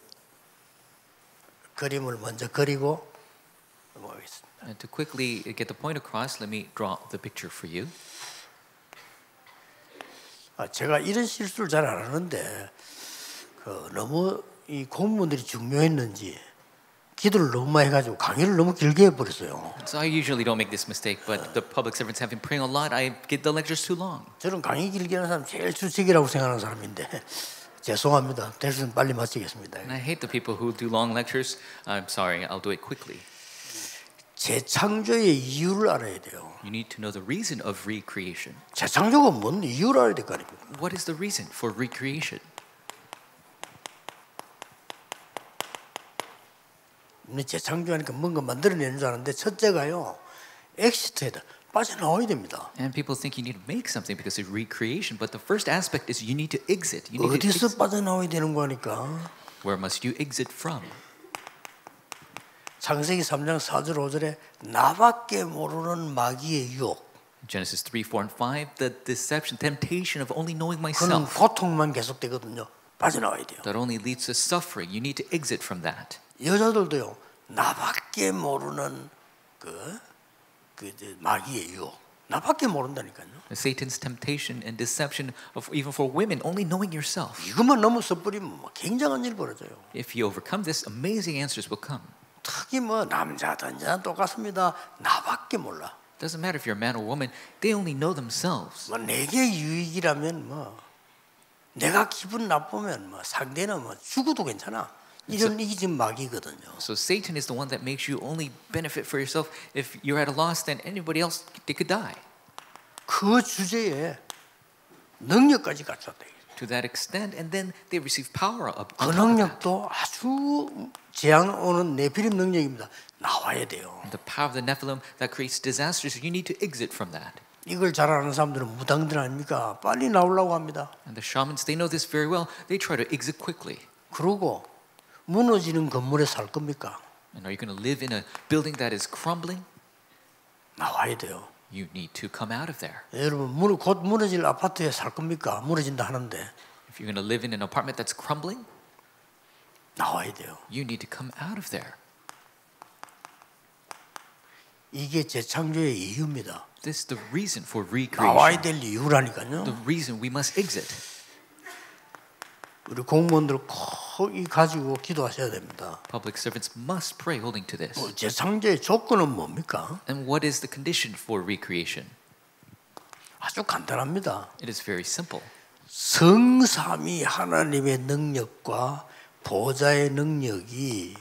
그림을 먼저 그리고 넘어가겠습니다. And to quickly get the point across, let me draw the picture for you. 아, 제가 이런 실수를 잘 안 하는데 그 너무 이 공무원들이 중요했는지 기도를 너무 많이 해가지고 강의를 너무 길게 해버렸어요. So I usually don't make this mistake, but the public servants have been praying a lot. I get the lectures too long. 저는 강의 길게 하는 사람 제일 주책이라고 생각하는 사람인데 죄송합니다. 대신 빨리 마치겠습니다. And I hate the people who do long lectures. I'm sorry, I'll do it quickly. 재창조의 이유를 알아야 돼요. You need to know the reason of recreation. 재창조가 뭔 이유를 알아야 될 거 아닙니까? What is the reason for recreation? 재창조하니까 뭔가 만들어내는 줄 아는데 첫째가요, 엑시트해야 돼. 빠져나와야 됩니다. And people think you need to make something because of recreation, but the first aspect is you need to exit. You need to 어디서 exit. 빠져나와야 되는 거니까? Where must you exit from? 창세기 삼 장 사 절 오 절에 나밖에 모르는 마귀의 유혹. Genesis three, four, and five, the deception, temptation of only knowing 그는 myself. 고통만 계속되거든요. 빠져나와야 돼요. That only leads to suffering. You need to exit from that. 여자들도요. 나밖에 모르는 그, 그 마귀의 유혹. 나밖에 모른다니까요. Satan's temptation and deception of even for women, only knowing yourself. 이것만 너무 섣부리면 굉장한 일이 벌어져요. If you overcome this, amazing answers will come. 특히 뭐 남자든 여자든 똑같습니다. 나밖에 몰라. Doesn't matter if you're a man or woman, they only know themselves. 뭐 내게 유익이라면 뭐 내가 기분 나쁘면 뭐 상대는 뭐 죽어도 괜찮아. 이런 이게 지금 마귀거든요. So Satan is the one that makes you only benefit for yourself. If you're at a loss, then anybody else they could die. 그 주제에 능력까지 갖췄다. To that extent, and then they receive power up. 그 능력도 아주 재앙 오는 네피림 능력입니다. 나와야 돼요. The power of the Nephilim that creates disasters. You need to exit from that. 이걸 잘 아는 사람들은 무당들 아닙니까? 빨리 나오려고 합니다. And the shamans, they know this very well. They try to exit quickly. 그러고 무너지는 건물에 살 겁니까? And are you going to live in a building that is crumbling? 나와야 돼요. You need to come out of there. 여러분 무너, 곧 무너질 아파트에 살 겁니까? 무너진다 하는데 If you're going to live in an apartment that's crumbling, 나와야 돼요. you need to come out of there. 이게 재창조의 이유입니다. This is the reason for 나와야 recreation. 될 이유라니까요. The reason we must exit. 우리 공무원들 꼭 이 가지고 기도하셔야 됩니다. Public servants must pray holding to this. 어, 재창조의 조건은 뭡니까? And what is the condition for recreation? 아주 간단합니다. It is very simple. 성삼위 하나님의 능력과 보좌의 능력이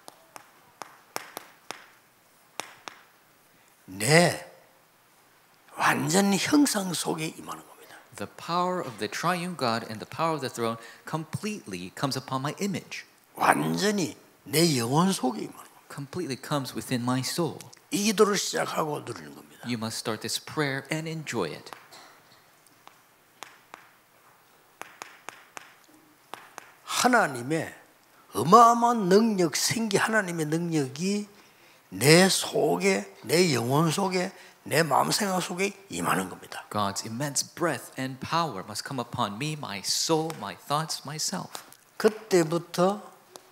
내 완전 형상 속에 임하는 겁니다. The power of the triune God and the power of the throne completely comes upon my image. 완전히 내 영혼 속에 임하는 겁니다. Completely comes within my soul. 이 기도를 시작하고 누리는 겁니다. You must start this prayer and enjoy it. 하나님의 어마어마한 능력, 생기 하나님의 능력이 내 속에, 내 영혼 속에, 내 마음 생각 속에 임하는 겁니다. God's immense breath and power must come upon me, my soul, my thoughts, myself. 그때부터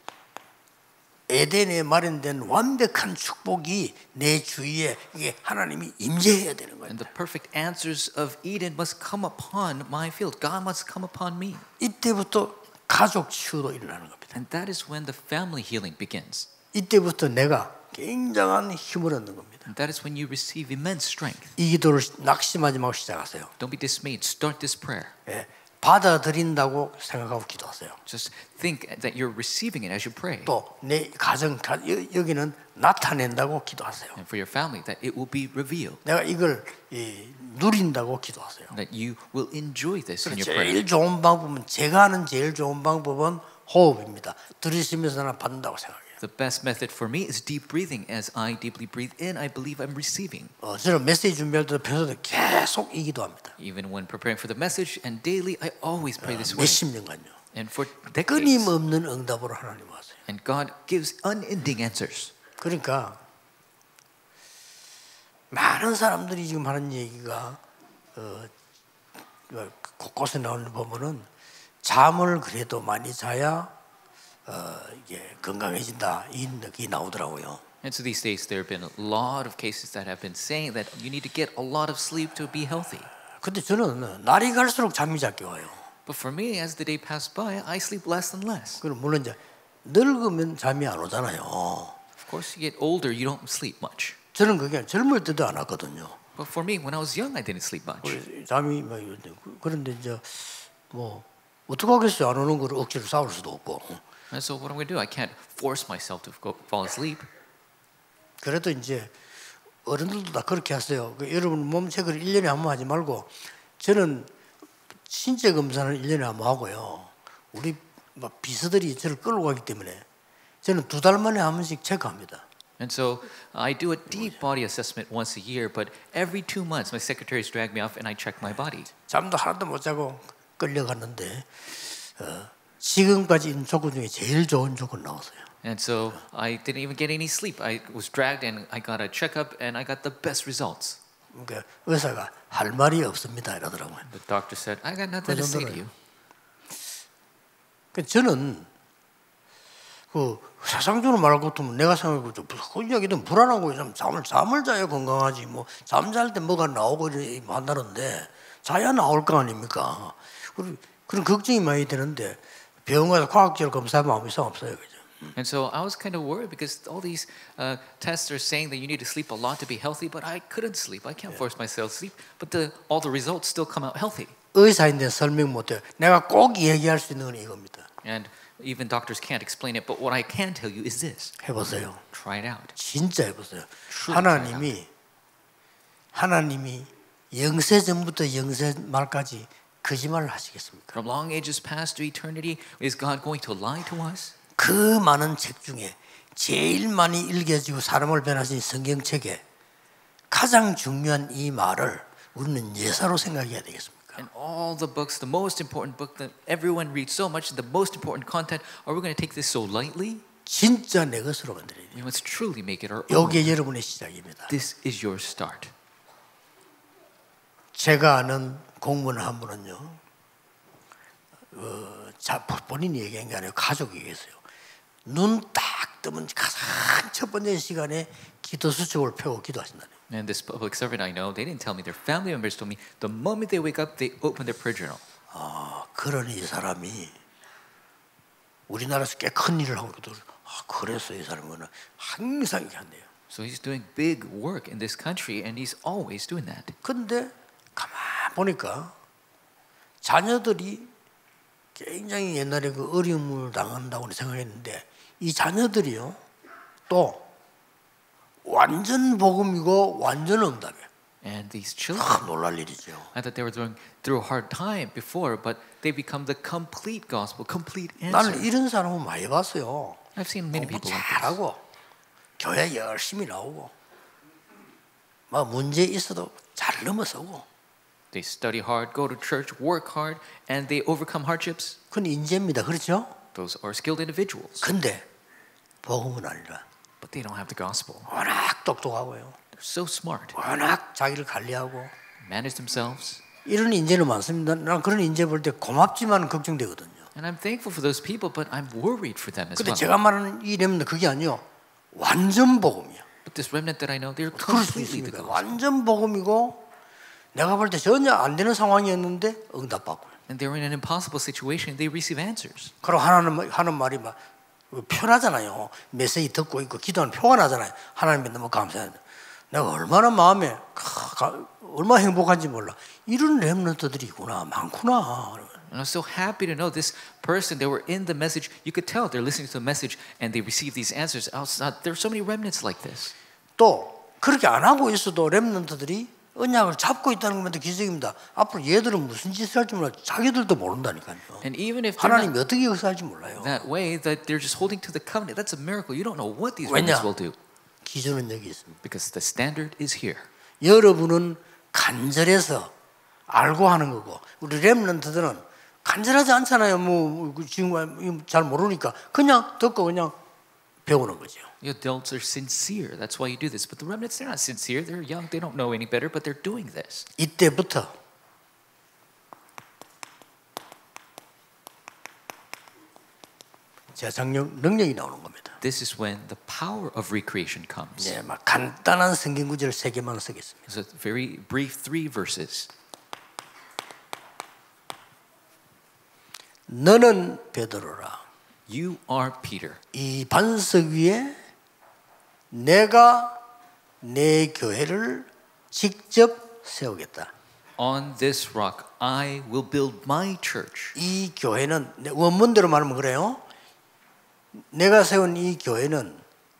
에덴에 마련된 완벽한 축복이 내 주위에 이게 하나님이 임재해야 되는 거예요. And the perfect answers of Eden must come upon my field. God must come upon me. 이때부터 가족 치유도 일어나는 겁니다. And that is when the family healing begins. 이때부터 내가 굉장한 힘을 얻는 겁니다. And that is when you receive immense strength. 이 기도를 낙심하지 말고 시작하세요. Don't be dismayed. Start this prayer. 예, 받아들인다고 생각하고 기도하세요. Just think that you're receiving it as you pray. 또 내 가정 가, 여, 여기는 나타낸다고 기도하세요. And for your family, that it will be revealed. 내가 이걸 이, 누린다고 기도하세요. That you will enjoy this in your 제일 prayer. 좋은 방법은 제가 하는 제일 좋은 방법은 호흡입니다. 들으시면서 나 받는다고 생각해요. The best method for me is deep breathing. As I deeply breathe in, I believe I'm receiving. 어, 저는 메시지 준비할 때도 평소에 계속 이 기도합니다. Even when preparing for the message and daily, I always pray this way. 몇십 년간요. And for decades. 끊임없는 응답으로 하나님 하세요. And God gives unending answers. 그러니까 많은 사람들이 지금 하는 얘기가 어, 곳곳에 나오는 거 보면은 잠을 그래도 많이 자야 어, 이게 건강해진다 이 느낌이 나오더라고요. And so these days there have been a lot of cases that have been saying that you need to get a lot of sleep to be healthy. 근데 저는 날이 갈수록 잠이 작게 와요. But for me, as the day passed by, I sleep less and less. 그럼 물론 이제 늙으면 잠이 안 오잖아요. Of course, you get older, you don't sleep much. 저는 그게 젊을 때도 안 왔거든요. But for me, when I was young, I didn't sleep much. 잠이 막 그런데 이제 뭐 어떻게 하겠어요? 안 오는 걸 억지로 싸울 수도 없고. And so what am I going to do? I can't force myself to go fall asleep. 그래도 이제 어른들도 다 그렇게 하세요. 그 여러분 몸 체크를 일 년에 한 번 하지 말고 저는 신체 검사는 일 년에 한 번 하고요. 우리 막 비서들이 저를 끌고 가기 때문에 저는 두 달 만에 한 번씩 체크합니다. And so I do a deep body assessment once a year, but every two months my secretaries drag me off and I check my body. 잠도 하나도 못 자고 끌려갔는데 어, 지금까지 있는 조건 중에 제일 좋은 조건 나왔어요. And so I didn't even get any sleep. I was dragged and I got a checkup and I got the best results. 그러니까 의사가 할 말이 없습니다 이러더라고요. The doctor said, I got nothing to say to you. 그 저는 그 세상적으로 말할 것 같으면 내가 생각하고 좀 그 이야기든 불안하고 좀 잠을 잠을 자야 건강하지 뭐 잠잘 때 뭐가 나오고 이렇게 한다는데 자야 나올 거 아닙니까? 그런 그런 걱정이 많이 되는데 병원 가서 과학적으로 검사하면 아무 이상 없어요, 그죠? And so I was kind of worried because all these uh, tests are saying that you need to sleep a lot to be healthy, but I couldn't sleep. I can't force myself to sleep, but the, all the results still come out healthy. 의사인데 설명 못해요. 내가 꼭 얘기할 수 있는 건 이겁니다. And even doctors can't explain it, but what I can tell you is this. 해보세요. Try it out. 진짜 해보세요. 하나님이 하나님이 영세 전부터 영세 말까지 거짓말을 하시겠습니까? From long ages past to eternity, is God going to lie to us? 그 많은 책 중에 제일 많이 읽혀지고 사람을 변화시킨 성경책에 가장 중요한 이 말을 우리는 예사로 생각해야 되겠습니까? And all the books, the most important book that everyone reads so much, the most important content, are we going to take this so lightly? 진짜 내 것으로 만들어야 돼요. We must truly make it our own. 이게 여러분의 시작입니다. This is your start. 제가 아는 공무원 한 분은요, 어, 자, 본인이 얘기한 게 아니고 가족이 얘기했어요. 눈 딱 뜨면 가장 첫 번째 시간에 기도 수첩을 펴고 기도하신다네요. And this public servant I know, they didn't tell me, their family members told me, the moment they wake up, they open their prayer journal. 아, 그러니 이 사람이 우리나라에서 꽤 큰 일을 하고 있거든. 아, 그래서 이 사람은 항상 이렇게 한대요. So he's doing big work in this country, and he's always doing that. 근데 가만 보니까 자녀들이 굉장히 옛날에 그 어려움을 당한다고 생각했는데 이 자녀들이요 또 완전 복음이고 완전 응답이에요. And these children, 아, 놀랄 일이죠. I thought they were going through a hard time before, but they become the complete gospel, complete 나는 answer. 이런 사람은 많이 봤어요. I've seen many 공부 people like this. 잘하고 교회 열심히 나오고 막 문제 있어도 잘 넘어서고. They study hard, go to church, work hard, and they overcome hardships. 그건 인재입니다. 그렇죠? Those are skilled individuals. 근데 복음은 아니라 But they don't have the gospel. 워낙 똑똑하고요. They're so smart. 워낙 자기를 관리하고 Manage themselves. 이런 인재는 많습니다. 난 그런 인재 볼 때 고맙지만 걱정되거든요. And I'm thankful for those people, but I'm worried for them as 근데 well. 제가 말하는 이 렘넌트 그게 아니요. 완전 복음이야. But this remnant that I know, they're 그럴 수 completely the 있습니다. gospel. 완전 복음이고 내가 볼 때 전혀 안 되는 상황이었는데 응답받고. And they're in an impossible situation. They receive answers. 그럼 하나님 하는 말이 막 편하잖아요. 메시지 듣고 있고 기도하는 표가 나잖아요. 하나님께 너무 감사해요. 내가 얼마나 마음에 가, 얼마나 행복한지 몰라. 이런 렘넌트들이 있구나, 많구나. And I'm so happy to know this person. They were in the message. You could tell they're listening to the message, and they receive these answers outside. There are so many remnants like this. 또 그렇게 안 하고 있어도 렘넌트들이 언약을 잡고 있다는 것도 기적입니다. 앞으로 얘들은 무슨 짓을 할지 몰라. 자기들도 모른다니까요. And even if they're 하나님이 not 어떻게 역사할지 몰라요. that way, that they're just holding to the covenant, that's a miracle. You don't know what these 왜냐? remnants will do. 기준은 여기 있습니다. Because the standard is here. 여러분은 간절해서 알고 하는 거고 우리 렘넌트들은 간절하지 않잖아요. 뭐 지금 잘 모르니까 그냥 듣고 그냥 배우는 거죠. The adults are sincere. That's why you do this. But the remnants, they're not sincere. They're young. They don't know any better, but they're doing this. 이때부터 재창력 능력이 나오는 겁니다. This is when the power of recreation comes. 네, 막 간단한 성경 구절 세 개만 쓰겠습니다. So very brief three verses. 너는 베드로라. You are Peter. 이 반석 위에 내가 내 교회를 직접 세우겠다. On this rock, I will build my church. 이 교회는 원문대로 말하면 그래요. 내가 세운 이 교회는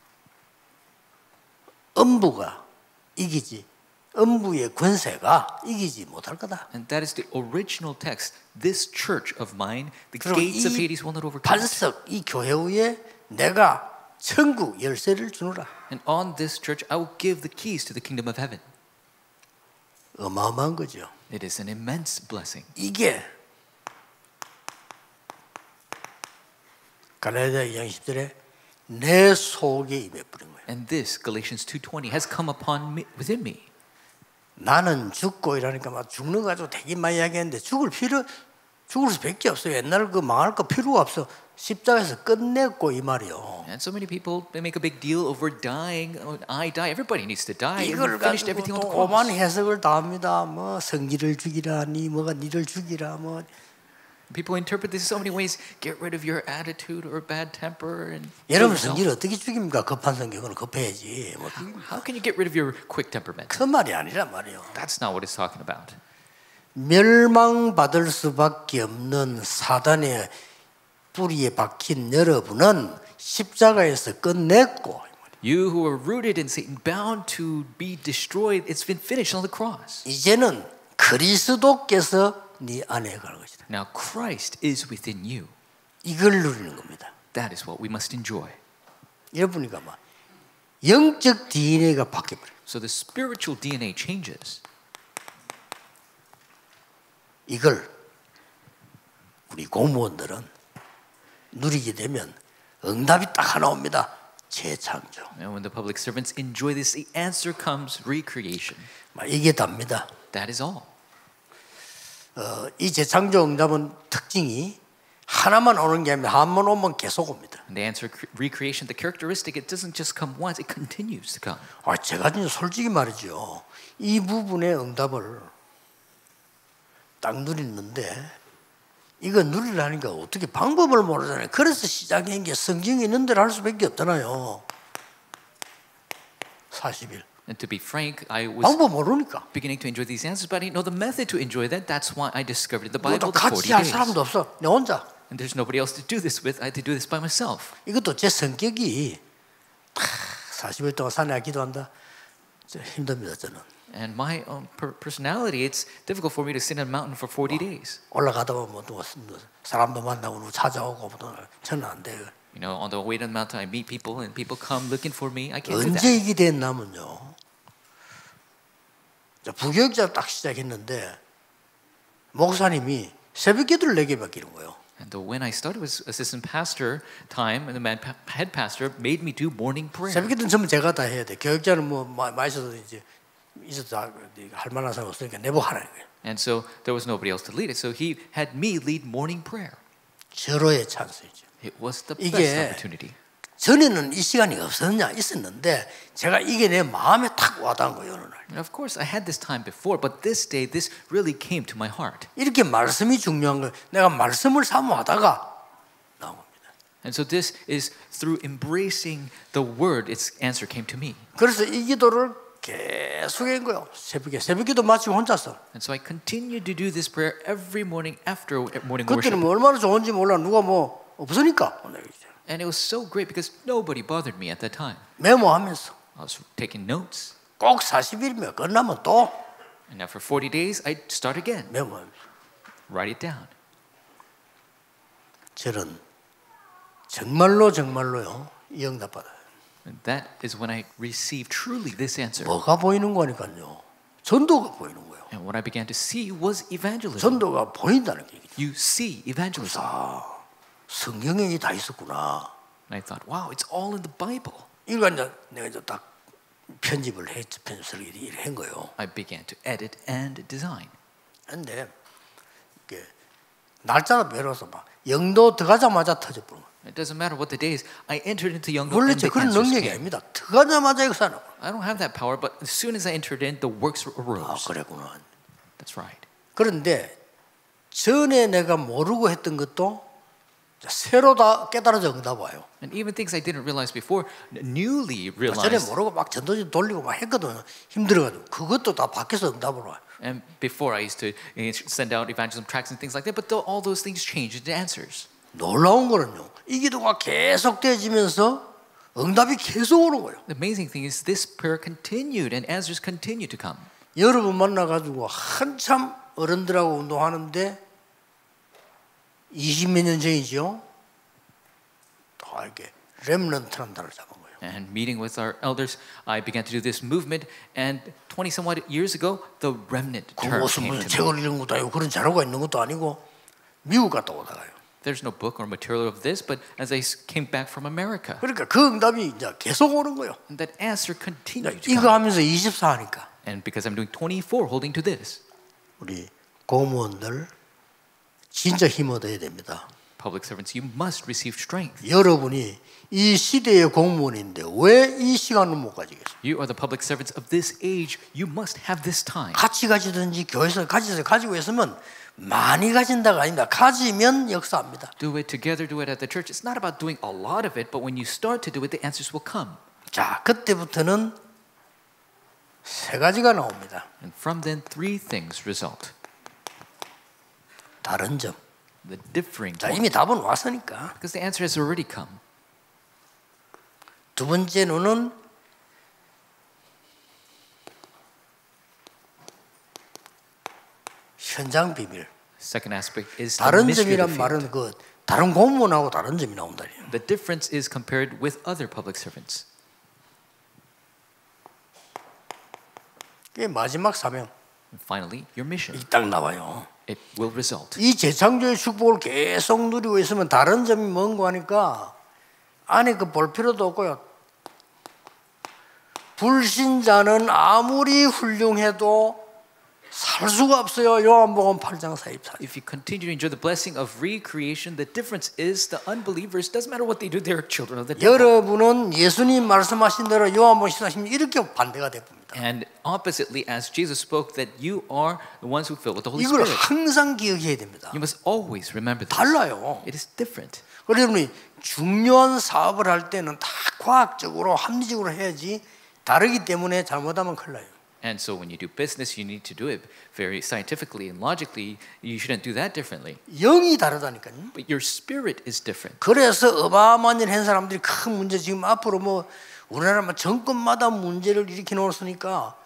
음부가 이기지, 음부의 권세가 이기지 못할 거다. And that is the original text. This church of mine, the 그리고 gates of 이 Hades will not overcome it. 반석, 이 교회 위에 내가 천국 열쇠를 주노라. And on this church, I will give the keys to the kingdom of heaven. 어마어마한 거죠. It is an immense blessing. 이게 갈라디아 이 장 십 절에 내 속에 임해버린 거예요. And this, Galatians two twenty, has come upon me, within me. 나는 죽고 이러니까 막 죽는 거 가지고 되게 많이 이야기했는데 죽을 필요 죽을 수밖에 없어요. 옛날 그 망할 거 필요가 없어. 십자가에서 끝냈고 이 말이요. And so many people, they make a big deal over dying. Oh, I die. Everybody needs to die. And 이걸 we finished 가지고 everything on 또 the 오만 cross. 해석을 다 합니다. 뭐 성기를 죽이라, 니 뭐가 니를 죽이라, 뭐. People interpret this so many ways. Get rid of your attitude or bad temper. And 여러분 성기를 어떻게 죽입니까? 급한 성격은 급해야지. 뭐. How can you get rid of your quick temperament? 그 말이 아니란 말이요. That's not what it's talking about. 멸망받을 수밖에 없는 사단의 뿌리에 박힌 여러분은 십자가에서 끝냈고. You who are rooted in Satan, bound to be destroyed, it's been finished on the cross. 이제는 그리스도께서 네 안에 가는 것이다. Now Christ is within you. 이걸 누리는 겁니다. That is what we must enjoy. 여러분이가 막 영적 디엔에이가 바뀌어버려요. So the spiritual D N A changes. 이걸 우리 공무원들은 누리게 되면 응답이 딱 하나 옵니다. 재창조. And when the public servants enjoy this, the answer comes recreation. 이게 답니다. That is all. 어, 이 재창조 응답은 특징이 하나만 오는 게 아니라 한 번 오면 계속 옵니다. And the answer recreation, the characteristic, it doesn't just come once; it continues to come. 아, 제가 진짜 솔직히 말이죠. 이 부분의 응답을 딱 누리는데 이거 누리려니까 어떻게 방법을 모르잖아요. 그래서 시작인 게 성경에 있는 대로 할 수밖에 없잖아요. 사십 일. And to be frank, I was 방법 모르니까. beginning to enjoy these answers, but I didn't know the method to enjoy that. That's why I discovered in the Bible 또 the forty 같이 할 days. 사람도 없어. 내 혼자. And there's nobody else to do this with. I had to do this by myself. 이것도 제 성격이 사십 일 동안 산에 기도한다. 힘듭니다 저는. And my own per- personality, it's difficult for me to sit in a mountain for forty days. 올라가다 보면 또 사람도 만나고 찾아오고 저는 안 돼요. You know, on the way to the mountain, I meet people and people come looking for me. I can't do 언제 that. 이게 됐냐면요. 부교육자 딱 시작했는데 목사님이 새벽 기도를 내게 맡기는 거예요. And when I started with assistant pastor time, and the man, head pastor made me do morning prayer. 새벽 기도는 전부 제가 다 해야 돼. 교육자는 뭐 많이 있어도 이제 있어도 할 만한 사람 없으니까 내보고 하라는 거예요. And so there was nobody else to lead it. So he had me lead morning prayer. 절호의 찬스이죠. It was the best 이게 opportunity. 전에는 이 시간이 없었냐 있었는데 제가 이게 내 마음에 탁 와닿은 거예요 어느 날. And of course, I had this time before, but this day, this really came to my heart. 이렇게 말씀이 중요한 거. 내가 말씀을 사모하다가 나온 겁니다. And so this is through embracing the word, its answer came to me. 그래서 이 기도를 계속 한 거예요. 새벽에 새벽기도 마치고 혼자서. And so I continued to do this prayer every morning after morning worship. 그때는 뭐 얼마나 좋은지 몰라. 누가 뭐 없으니까. And it was so great because nobody bothered me at that time. 메모하면서. I was taking notes. 꼭 사십 일이면 끝나면 또. And now for forty days, I start again. 메모하면서. Write it down. 저는 정말로 정말로요. 이 응답 받아요. And that is when I received truly this answer. 뭐가 보이는 거니까요. 전도가 보이는 거예요. And what I began to see was evangelism. 전도가 보인다는 게. You see evangelism. 아, 성경에 이게 다 있었구나. And I thought, wow, it's all in the Bible. 이거 이제 내가 이제 딱 편집을 해, 편집을 한 거예요. I began to edit and design. 근데 이게 날짜가 배로서 막 영도 들어가자마자 터져버린 거예요. It doesn't matter what the day is. I entered into Yeongdo 원래 and 제 the 그런 answers 능력이 came. 아닙니다. 들어가자마자 이거 사는. I don't have that power, but as soon as I entered in, the works 아, arose. 그랬구나. That's right. 그런데 전에 내가 모르고 했던 것도 새로 다 깨달아져 응답 와요. And even things I didn't realize before, newly 전에 realized. 모르고 막 전도지 돌리고 막 했거든. 힘들어가지고 그것도 다 밖에서 응답으로 와요. And before I used to send out evangelism tracts and things like that, but all those things changed into answers. 놀라운 거는요. 이 기도가 계속 되어지면서 응답이 계속 오는 거예요. The amazing thing is this prayer continued and answers continued to come. 여러분 만나가지고 한참 어른들하고 운동하는데 이십몇 년 전이죠. 다 이렇게 렘넌트라는 단어를 잡은 거예요. And meeting with our elders, I began to do this movement. And twenty somewhat years ago, the remnant 그 term 무슨 came 무슨 to me. 책을 읽는 것도 아니고 그런 자료가 있는 것도 아니고 미국 갔다 오다가요. There's no book or material of this, but as I came back from America, 그러니까 그 응답이 이제 계속 오는 거예요. and that answer continued to 이거 come. 하면서 이십사 하니까 And because I'm doing twenty-four, holding to this, 우리 공무원들 진짜 힘 얻어야 됩니다. public servants, you must receive strength. 여러분이 이 시대의 공무원인데 왜 이 시간을 못 가지겠어요? You are the public servants of this age. You must have this time. 같이 가지든지 교회에서 가지서 가지고 있으면 많이 가진다가 아닙니다. 가지면 역사합니다. Do it together, do it at the church. It's not about doing a lot of it, but when you start to do it, the answers will come. 자, 그때부터는 세 가지가 나옵니다. And from then, three things result. 다른 점. The differing 자, point. 이미 답은 왔으니까. Because the answer has already come. 두 번째는 현장 비밀. Second aspect is the 다른 mystery of 점이란 the field. 말은 그 다른 공무원하고 다른 점이 나온다. The difference is compared with other public servants. 그게 마지막 사명. And finally, your mission. 이 딱 나와요. It will result. 이 재창조의 축복을 계속 누리고 있으면 다른 점이 뭔가 하니까 안에 그 볼 필요도 없고요. 불신자는 아무리 훌륭해도 살 수가 없어요. 요한복음 팔 장 사십사 절. If you continue to enjoy the blessing of recreation, the difference is the unbelievers, doesn't matter what they do, they're children of the devil. 여러분은 예수님 말씀하신 대로 요한복음 십사 장 이렇게 반대가 됩니다. And oppositely, as Jesus spoke, that you are the ones who fill with the Holy 이걸 Spirit. 항상 기억해야 됩니다. You must always remember this. 달라요. It is different. 그래서 여러분이 중요한 사업을 할 때는 다 과학적으로 합리적으로 해야지 다르기 때문에 잘못하면 큰일 나요. And so when you do business, you need to do it very scientifically and logically. You shouldn't do that differently. 영이 다르다니까요. But your spirit is different. 그래서 어마어마한 일 한 사람들이 큰 문제 지금 앞으로 뭐 우리나라 정권마다 문제를 일으켜 놓았으니까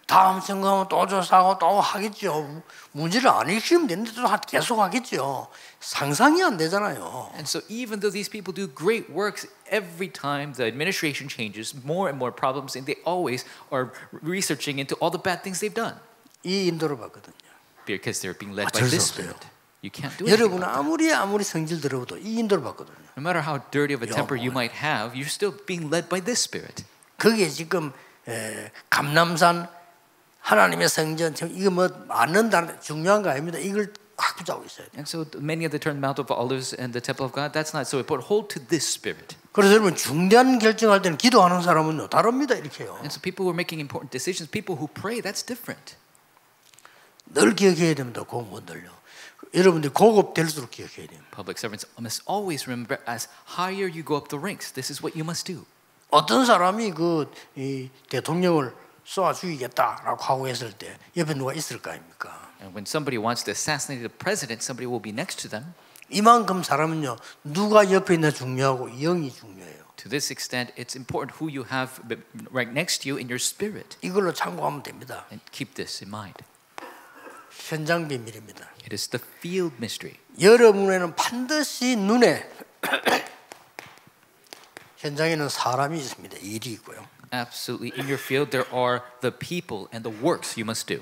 다음 선거하면 또 조사하고 또 하겠죠. 문제를 안 일으키면 되는데 또 계속 하겠죠. 상상이 안 되잖아요. And so even though these people do great works, every time the administration changes, more and more problems, and they always are researching into all the bad things they've done. 이 인도를 받거든요. Because they're being led by 어쩔 수 this 없어요. spirit. You can't do anything 여러분 about that. 아무리 아무리 성질 들어도 이 인도를 받거든요. No matter how dirty of a temper you 영원. might have, you're still being led by this spirit. 그게 지금 에, 감남산 하나님의 성전 이거 뭐 않는다는 중요한 거 아닙니다. 이걸 꽉 붙잡고 있어요. And so many of the term Mount of Olives and the Temple of God, that's not so. Put hold to this spirit. 그래서 여러분 중대한 결정할 때는 기도하는 사람은요 다릅니다 이렇게요. And so people who are making important decisions, people who pray, that's different. 늘 기억해야 됩니다. 공무원들요. 여러분들 고급 될수록 기억해야 돼요. Public servants must always remember, as higher you go up the ranks, this is what you must do. 어떤 사람이 그 이 대통령을 쏘아 죽이겠다라고 하고 했을 때 옆에 누가 있을 거 아닙니까? And when somebody wants to assassinate the president, somebody will be next to them. 이만큼 사람은요 누가 옆에 있나 중요하고 영이 중요해요. To this extent, it's important who you have right next to you in your spirit. 이걸로 참고하면 됩니다. And keep this in mind. 현장 비밀입니다. It is the field mystery. 여러분에는 반드시 눈에 현장에는 사람이 있습니다. 일이 있고요. Absolutely, in your field there are the people and the works you must do.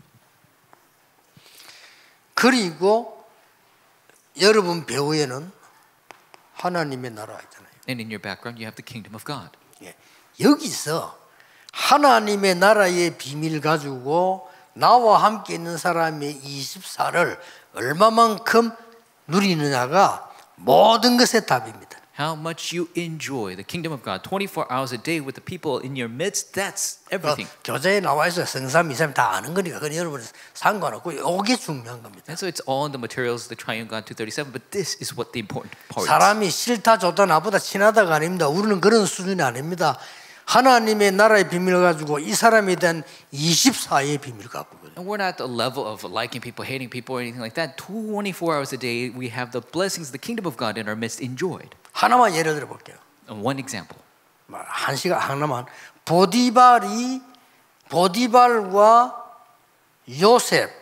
그리고 여러분 배후에는 하나님의 나라 있잖아요. And in your background, you have the kingdom of God. 예. 여기서 하나님의 나라의 비밀 가지고 나와 함께 있는 사람의 이십사를 얼마만큼 누리느냐가 모든 것의 답입니다. How much you enjoy the kingdom of God twenty-four hours a day with the people in your midst, that's everything. 교재에 나와 있어 성삼, 이삼 다 아는 거니까 그건 여러분 상관없고 이게 중요한 겁니다. And so it's all in the materials, the triune God two thirty-seven, but this is what the important part is. 사람이 싫다 좋다 나보다 친하다가 아닙니다. 우리는 그런 수준이 아닙니다. 하나님의 나라의 비밀을 가지고 이 사람에 대한 이십사의 비밀을 갖고 있거든요. And we're not at the level of liking people, hating people, or anything like that. twenty-four hours a day, we have the blessings of the kingdom of God in our midst enjoyed. 하나만 예를 들어 볼게요. And one example. 한 시간 하나만. 보디발이 보디발과 요셉,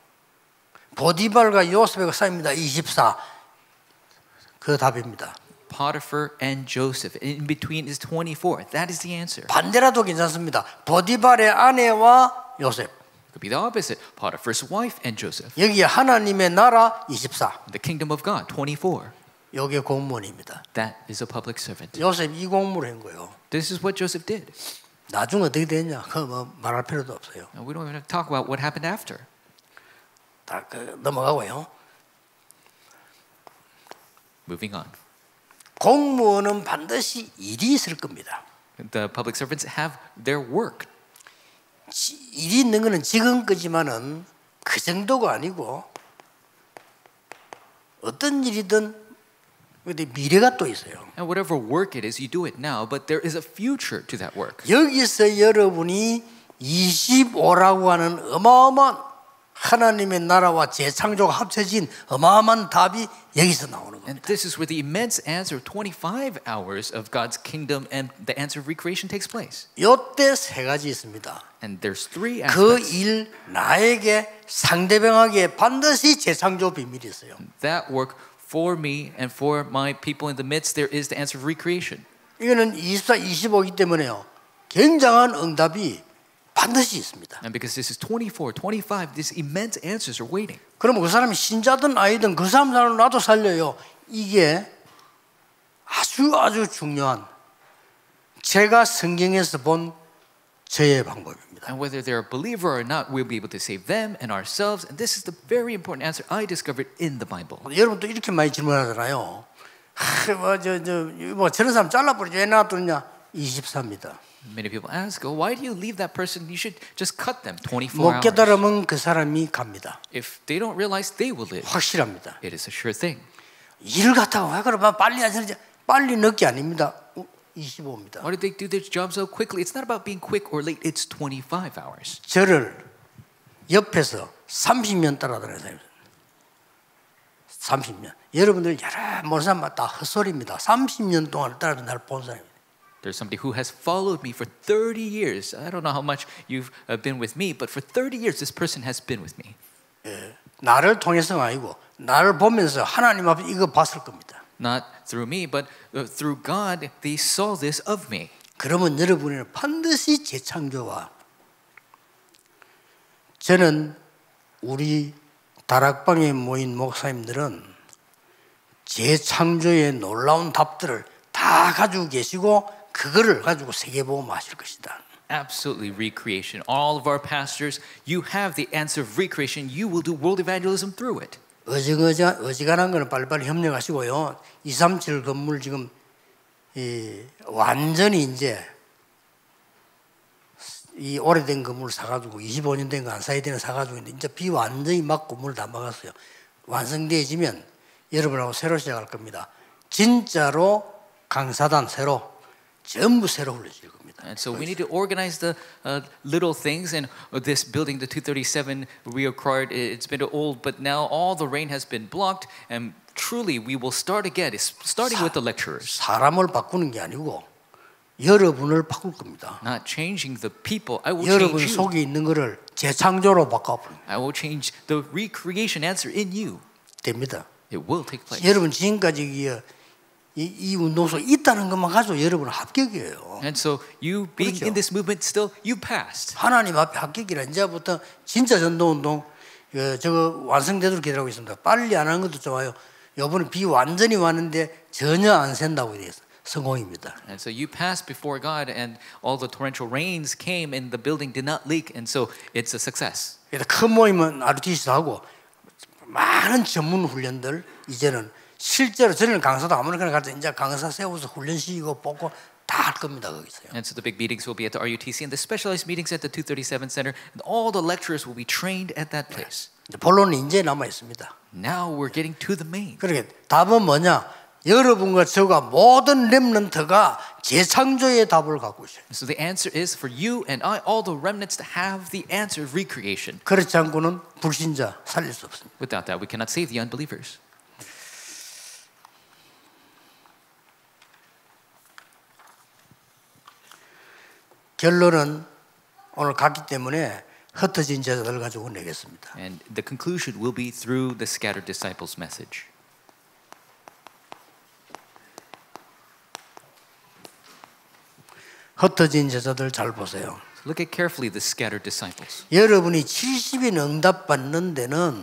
보디발과 요셉의 싸입니다. 이십사. 그 답입니다. Potiphar and Joseph. In between is twenty-four. That is the answer. 반대라도 괜찮습니다. 보디발의 아내와 요셉. Could be the opposite. Potiphar's wife and Joseph. 여기 하나님의 나라 이십사. The kingdom of God twenty-four. 여기 공무원입니다. That is a public servant. 요셉 이 공무를 한 거예요. This is what Joseph did. 나중에 어떻게 됐냐? 그 뭐 말할 필요도 없어요. And we don't even have to talk about what happened after. 다 그 넘어가고요. Moving on. 공무원은 반드시 일이 있을 겁니다. The public servants have their work. 일이 있는 거는 지금 거지만은 그 정도가 아니고 어떤 일이든 근데 미래가 또 있어요. And whatever work it is, you do it now, but there is a future to that work. 여기서 여러분이 이십오라고 하는 어마어마한 하나님의 나라와 재창조가 합쳐진 어마어마한 답이 여기서 나오는 겁니다. And this is where the immense answer of twenty-five hours of God's kingdom and the answer of recreation takes place. 이때 세 가지 있습니다. And there's three 그 aspects. 일 나에게 상대방에게 반드시 재창조 비밀이 있어요. That work for me and for my people in the midst, there is the answer of recreation. 이거는 이십사, 이십오이기 때문에요. 굉장한 응답이 반드시 있습니다. And because this is twenty-four, twenty-five, these immense answers are waiting. 그럼 그 사람이 신자든 아니든 그 사람 사람 나도 살려요. 이게 아주 아주 중요한 제가 성경에서 본 저의 방법입니다. And whether they're a believer or not, we'll be able to save them and ourselves. And this is the very important answer I discovered in the Bible. 여러분도 이렇게 많이 질문하잖아요. 뭐저저뭐 저런 사람 잘라버리지 왜 놔두냐? 이십사입니다. Many people ask, oh, why do you leave that person? You should just cut them twenty-four 못 hours. 깨달으면 그 사람이 갑니다. If they don't realize, they will live. 확실합니다. It is a sure thing. 일 같다고 왜 그러면 빨리 하지? 빨리 늦게 아닙니다. 이십오입니다. Why did they do their job so quickly? It's not about being quick or late. It's twenty-five hours. 저를 옆에서 삼십 년 따라다니는 사람. 삼십 년. 여러분들 여러 모든 사람 다 헛소리입니다. 삼십 년 동안 따라다니는 나를 본 사람입니다. There's somebody who has followed me for thirty years. I don't know how much you've uh, been with me, but for thirty years this person has been with me. 예, 나를 통해서가 아니고 나를 보면서 하나님 앞에 이거 봤을 겁니다. Not through me, but uh, through God, they saw this of me. 그러면 여러분은 반드시 재창조와 저는 우리 다락방에 모인 목사님들은 재창조의 놀라운 답들을 다 가지고 계시고 그거를 가지고 세계복음 하실 것이다. Absolutely recreation. All of our pastors, you have the answer of recreation. You will do world evangelism through it. 어지간한 어지간한 거는 빨리빨리 협력하시고요. 이삼칠 건물 지금 이 완전히 이제 이 오래된 건물 사가지고 이십오 년 된 거 안 사야 되는 사가지고 있는데 이제 비 완전히 막 건물 다 막았어요. 완성되어지면 여러분하고 새로 시작할 겁니다. 진짜로 강사단 새로 전부 새로 흘러질 겁니다. And so we need to organize the uh, little things. And this building, the two thirty-seven, we acquired, it's been old, but now all the rain has been blocked. And truly, we will start again, it's starting with the lecturers. 사람을 바꾸는 게 아니고 여러분을 바꿀 겁니다. Not changing the people. I will 여러분 change you. 속에 있는 거를 재창조로 바꿔버립니다. I will change the recreation answer in you. 됩니다. It will take place. 여러분 지금까지 이, 이 운동 속에 있다는 것만 가지고 여러분은 합격이에요. And so you being 그렇죠? in this movement still, you passed. 하나님 앞에 합격이라 이제부터 진짜 전도운동 어, 저거 완성되도록 기다리고 있습니다. 빨리 안 하는 것도 좋아요. 이번에 비 완전히 왔는데 전혀 안 샌다고 돼서 성공입니다. And so you passed before God, and all the torrential rains came, and the building did not leak, and so it's a success. 그래서 큰 모임은 알티씨도 하고 많은 전문 훈련들 이제는 실제로 저는 강사도 아무렇게나 가서 이제 강사 세워서 훈련 시키고 뽑고 다 할 겁니다 거기서요. And so the big meetings will be at the R U T C, and the specialized meetings at the two thirty-seven Center, and all the lecturers will be trained at that place. 본론은 이제 남아 있습니다. Now we're getting to the main. 그러게 답은 뭐냐? 여러분과 저가 모든 렘넌트가 재창조의 답을 갖고 있어요. So the answer is for you and I, all the remnants, to have the answer of recreation. 그렇지 않고는 불신자 살릴 수 없습니다. Without that, we cannot save the unbelievers. 결론은 오늘 갔기 때문에 흩어진 제자들 가지고 내겠습니다. And the conclusion will be through the scattered disciples message. 흩어진 제자들 잘 보세요. Look at carefully the scattered disciples. 여러분이 칠십 인 응답받는 데는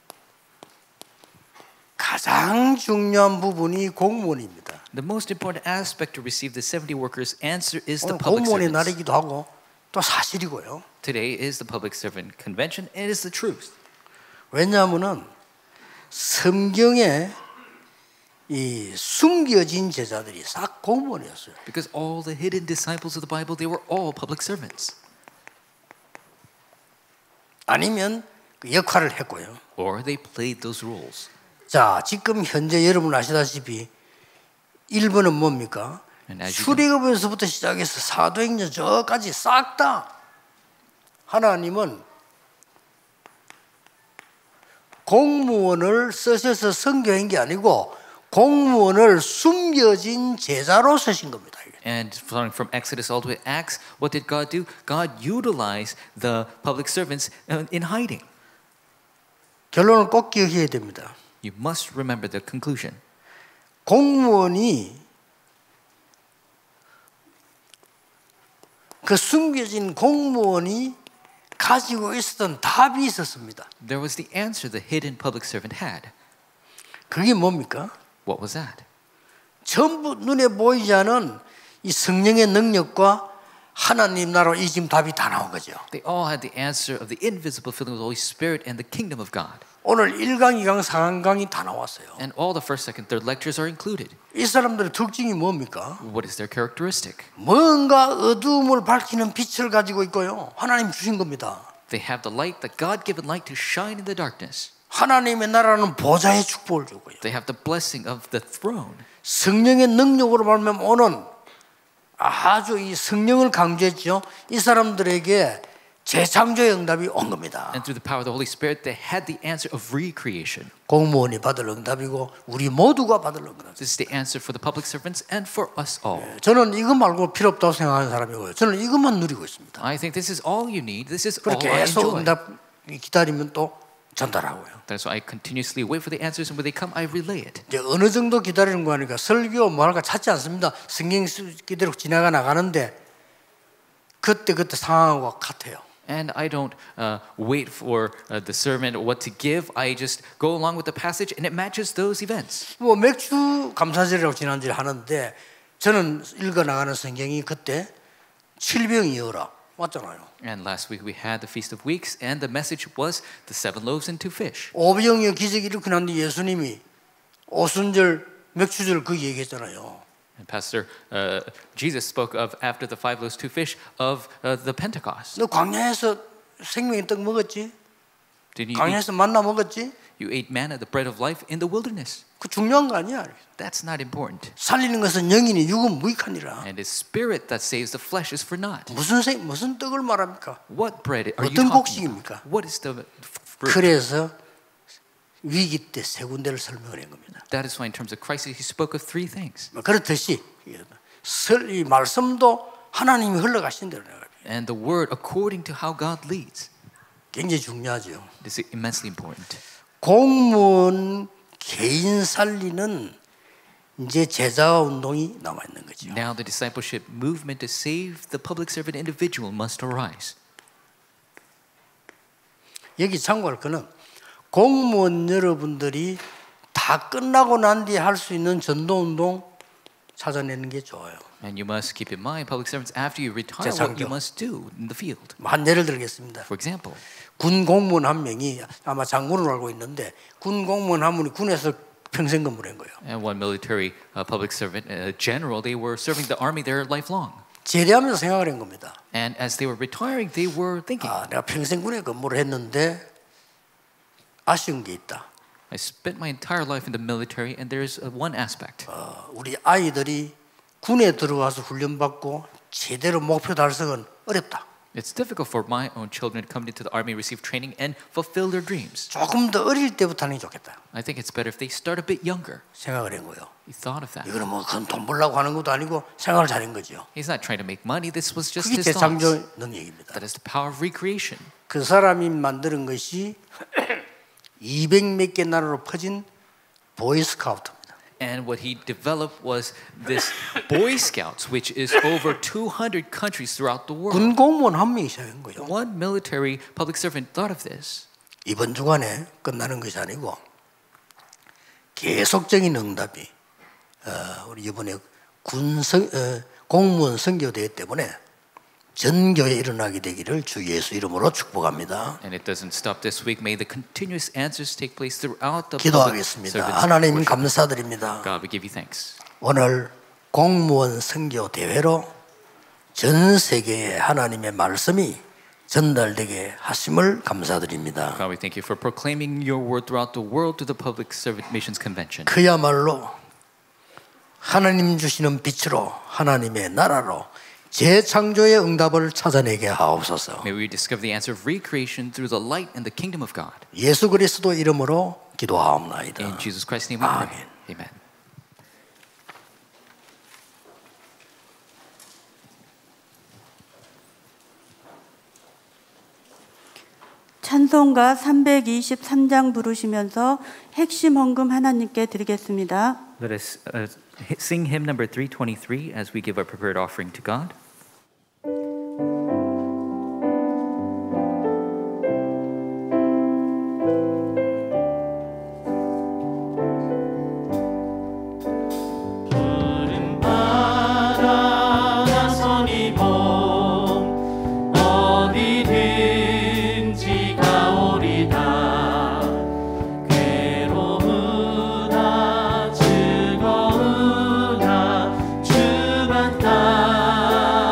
가장 중요한 부분이 공무원입니다. The most important aspect to receive the seventy workers' answer is the 오늘 public 공무원의 servants. 날이기도 하고 또 사실이고요. Today is the public servant convention, and it is the truth. 왜냐하면은 성경에 이 숨겨진 제자들이 싹 공무원이었어요. Because all the hidden disciples of the Bible, they were all public servants. 아니면 그 역할을 했고요. Or they played those roles. 자, 지금 현재 여러분 아시다시피 일 번은 뭡니까? 출애굽에서부터 시작해서 사도행전 저까지 싹 다 하나님은 공무원을 쓰셔서 선교한 게 아니고 공무원을 숨겨진 제자로 쓰신 겁니다. And starting from Exodus all the way to Acts, what did God do? God utilized the public servants in hiding. 결론을 꼭 기억해야 됩니다. You must remember the conclusion. 공무원이 그 숨겨진 공무원이 가지고 있었던 답이 있었습니다. There was the answer the hidden public servant had. 그게 뭡니까? What was that? 전부 눈에 보이지 않은 이 성령의 능력과 하나님 나라로 이 지금 답이 다 나온 거죠. They all had the answer of the invisible filling of the Holy Spirit and the kingdom of God. 오늘 일 강, 이 강, 사 강 강이 다 나왔어요. And all the first, second, third lectures are included. 이 사람들의 특징이 뭡니까? What is their characteristic? 뭔가 어두움을 밝히는 빛을 가지고 있고요. 하나님 주신 겁니다. They have the light, the God-given light to shine in the darkness. 하나님의 나라는 보좌의 축복을 주고요. They have the blessing of the throne. 성령의 능력으로 말하면 오는 아주 이 성령을 강조했죠. 이 사람들에게 재창조의 응답이 온 겁니다. And through the power of the Holy Spirit, they had the answer of recreation. 공무원이 받을 응답이고 우리 모두가 받을 응답. This is the answer for the public servants and for us all. 저는 이것 말고 필요 없다고 생각하는 사람이고요. 저는 이것만 누리고 있습니다. I think this is all you need. This is all 그렇게 I 계속 enjoy. 응답 기다리면 또 전달하고요. That's why I continuously wait for the answers, and when they come, I relay it. 이제 어느 정도 기다리는 거 하니까 설교 뭐 할까 찾지 않습니다. 성경 그대로 지나가 나가는데 그때 그때 상황과 같아요. And I don't uh, wait for uh, the sermon or what to give. I just go along with the passage, and it matches those events. 뭐 맥주 감사절이라고 지난주에 하는데 저는 읽어 나가는 성경이 그때 칠병이어라 맞잖아요. And last week we had the Feast of Weeks, and the message was the seven loaves and two fish. 오병이어 기적이 이렇게 났는데 예수님이 오순절 맥주절 그 얘기했잖아요. And Pastor uh, Jesus spoke of after the five loaves, two fish of uh, the Pentecost. 너 광야에서 생명의 떡 먹었지? Did you 광야에서 만나 먹었지? You ate manna, the bread of life, in the wilderness. 그 중요한 거 아니야. That's not important. 살리는 것은 영이니 육은 무익하니라. And the spirit that saves the flesh is for naught. 무슨 생 무슨 떡을 말합니까? What bread are you 어떤 talking 곡식입니까? about? What is the fruit? 그래서 위기 때 세 군데를 설명을 한 겁니다. That is why in terms of crisis he spoke of three things. 그렇듯이 이 말씀도 하나님이 흘러가신 대로 나가요. And the word according to how God leads. 굉장히 중요하죠. This is immensely important. 공무원 개인 살리는 이제 제자화 운동이 남아 있는 거죠. Now the discipleship movement to save the public servant individual must arise. 여기 참고할 거는 공무원 여러분들이 다 끝나고 난 뒤에 할 수 있는 전도 운동 찾아내는 게 좋아요. And you must keep in mind, public servants, after you retire, what you must do in the field. 한 예를 들겠습니다. For example, 군 공무원 한 명이 아마 장군으로 알고 있는데 군 공무원 한 분이 군에서 평생 근무를 한 거예요. and one military uh, public servant, a general, they were serving the army their lifelong. 제대하면서 생각을 한 겁니다. And as they were retiring, they were thinking, 아, 내가 평생 군에 근무를 했는데 아쉬운 게 있다. I spent my entire life in the military, and there's uh, one aspect. 어, 우리 아이들이 군에 들어가서 훈련받고 제대로 목표 달성은 어렵다. It's difficult for my own children to come into the army, receive training, and fulfill their dreams. 조금 더 어릴 때부터 하는 게 좋겠다. I think it's better if they start a bit younger. 생각을 한 거예요. He thought of that. 이거는 뭐 큰 돈 벌려고 하는 것도 아니고 생각을 잘한 거죠. He's not trying to make money. This was just 그게 his thoughts. 재창조 능력입니다. That is the power of recreation. 그 사람이 만드는 것이 이백 몇 개 나라로 퍼진 보이스카우트입니다. And what he developed was this Boy Scouts, which is over two hundred countries throughout the world. 군 공무원 한 명이 시작한 거예요. One military public servant thought of this. 이번 주간에 끝나는 것이 아니고 계속적인 응답이 어, 우리 이번에 군 성, 어, 공무원 선교대회 때문에 전 교회에 일어나게 되기를 주 예수 이름으로 축복합니다. And it doesn't stop this week. May the continuous answers take place throughout the public 기도하겠습니다. servants. 하나님 감사드립니다. God, we give you thanks. 오늘 공무원 선교 대회로 전 세계에 하나님의 말씀이 전달되게 하심을 감사드립니다. God, we thank you for proclaiming your word throughout the world to the Public Servant Missions Convention. 그야말로 하나님 주시는 빛으로 하나님의 나라로 재창조의 응답을 찾아내게 하옵소서. May we discover the answer of recreation through the light and the kingdom of God. 예수 그리스도 이름으로 기도하옵나이다. In Jesus Christ's name we pray. Amen. 찬송가 삼백이십삼 장 부르시면서 핵심 헌금 하나님께 드리겠습니다. Let us uh, sing hymn number three twenty-three as we give our prepared offering to God. 즐거우나 주만 따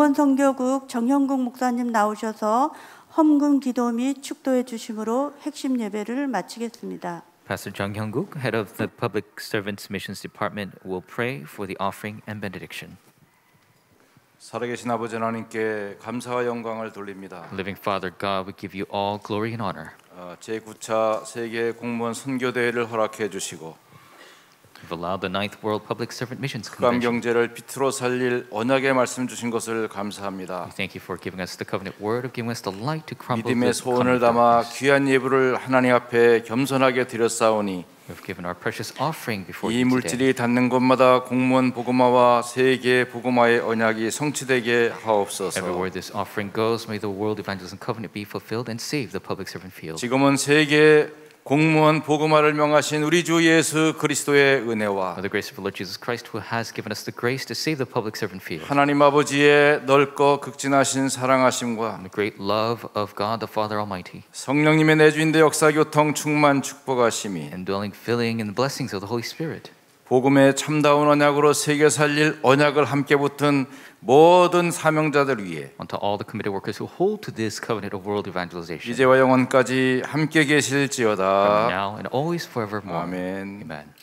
공무원 선교국 정형국 목사님 나오셔서 헌금 기도 및 축도해 주심으로 핵심 예배를 마치겠습니다. Pastor Jung Hyung-guk, head of the Public Servants Missions Department, will pray for the offering and benediction. 살아계신 아버지 하나님께 감사와 영광을 돌립니다. Living Father God, we give you all glory and honor. 어, 제구 차 세계 공무원 선교 대회를 허락해 주시고 You've allowed the ninth World Public Servant Missions 흑암 Convention. 경제를 빛으로 살릴 언약의 말씀 주신 것을 감사합니다. We thank you for giving us the covenant word of giving us the light to crumble 믿음의 the 소원을 covenant 담아 darkness. 귀한 예물을 하나님 앞에 겸손하게 드렸사오니 We've given our precious offering before 이 you today. 물질이 닿는 곳마다 공무원 복음화와 세계 복음화의 언약이 성취되게 하옵소서. Everywhere this offering goes, may the World Evangelism Covenant be fulfilled and save the public servant field. 지금은 세계 공무원 복음화를 명하신 우리 주 예수 그리스도의 은혜와 By the grace of the Lord Jesus Christ, who has given us the grace to save the public servant field, 하나님 아버지의 넓고 극진하신 사랑하심과 and the great love of God the Father Almighty, 성령님의 내주인대 역사 교통 충만 축복하심이 indwelling, filling, and the blessings of the Holy Spirit, 복음의 참다운 언약으로 세계 살릴 언약을 함께 붙은 모든 사명자들 위해 unto all the committed workers who hold to this covenant of world evangelization, 이제와 영원까지 함께 from 계실지어다. now and always forevermore. 아멘. Amen.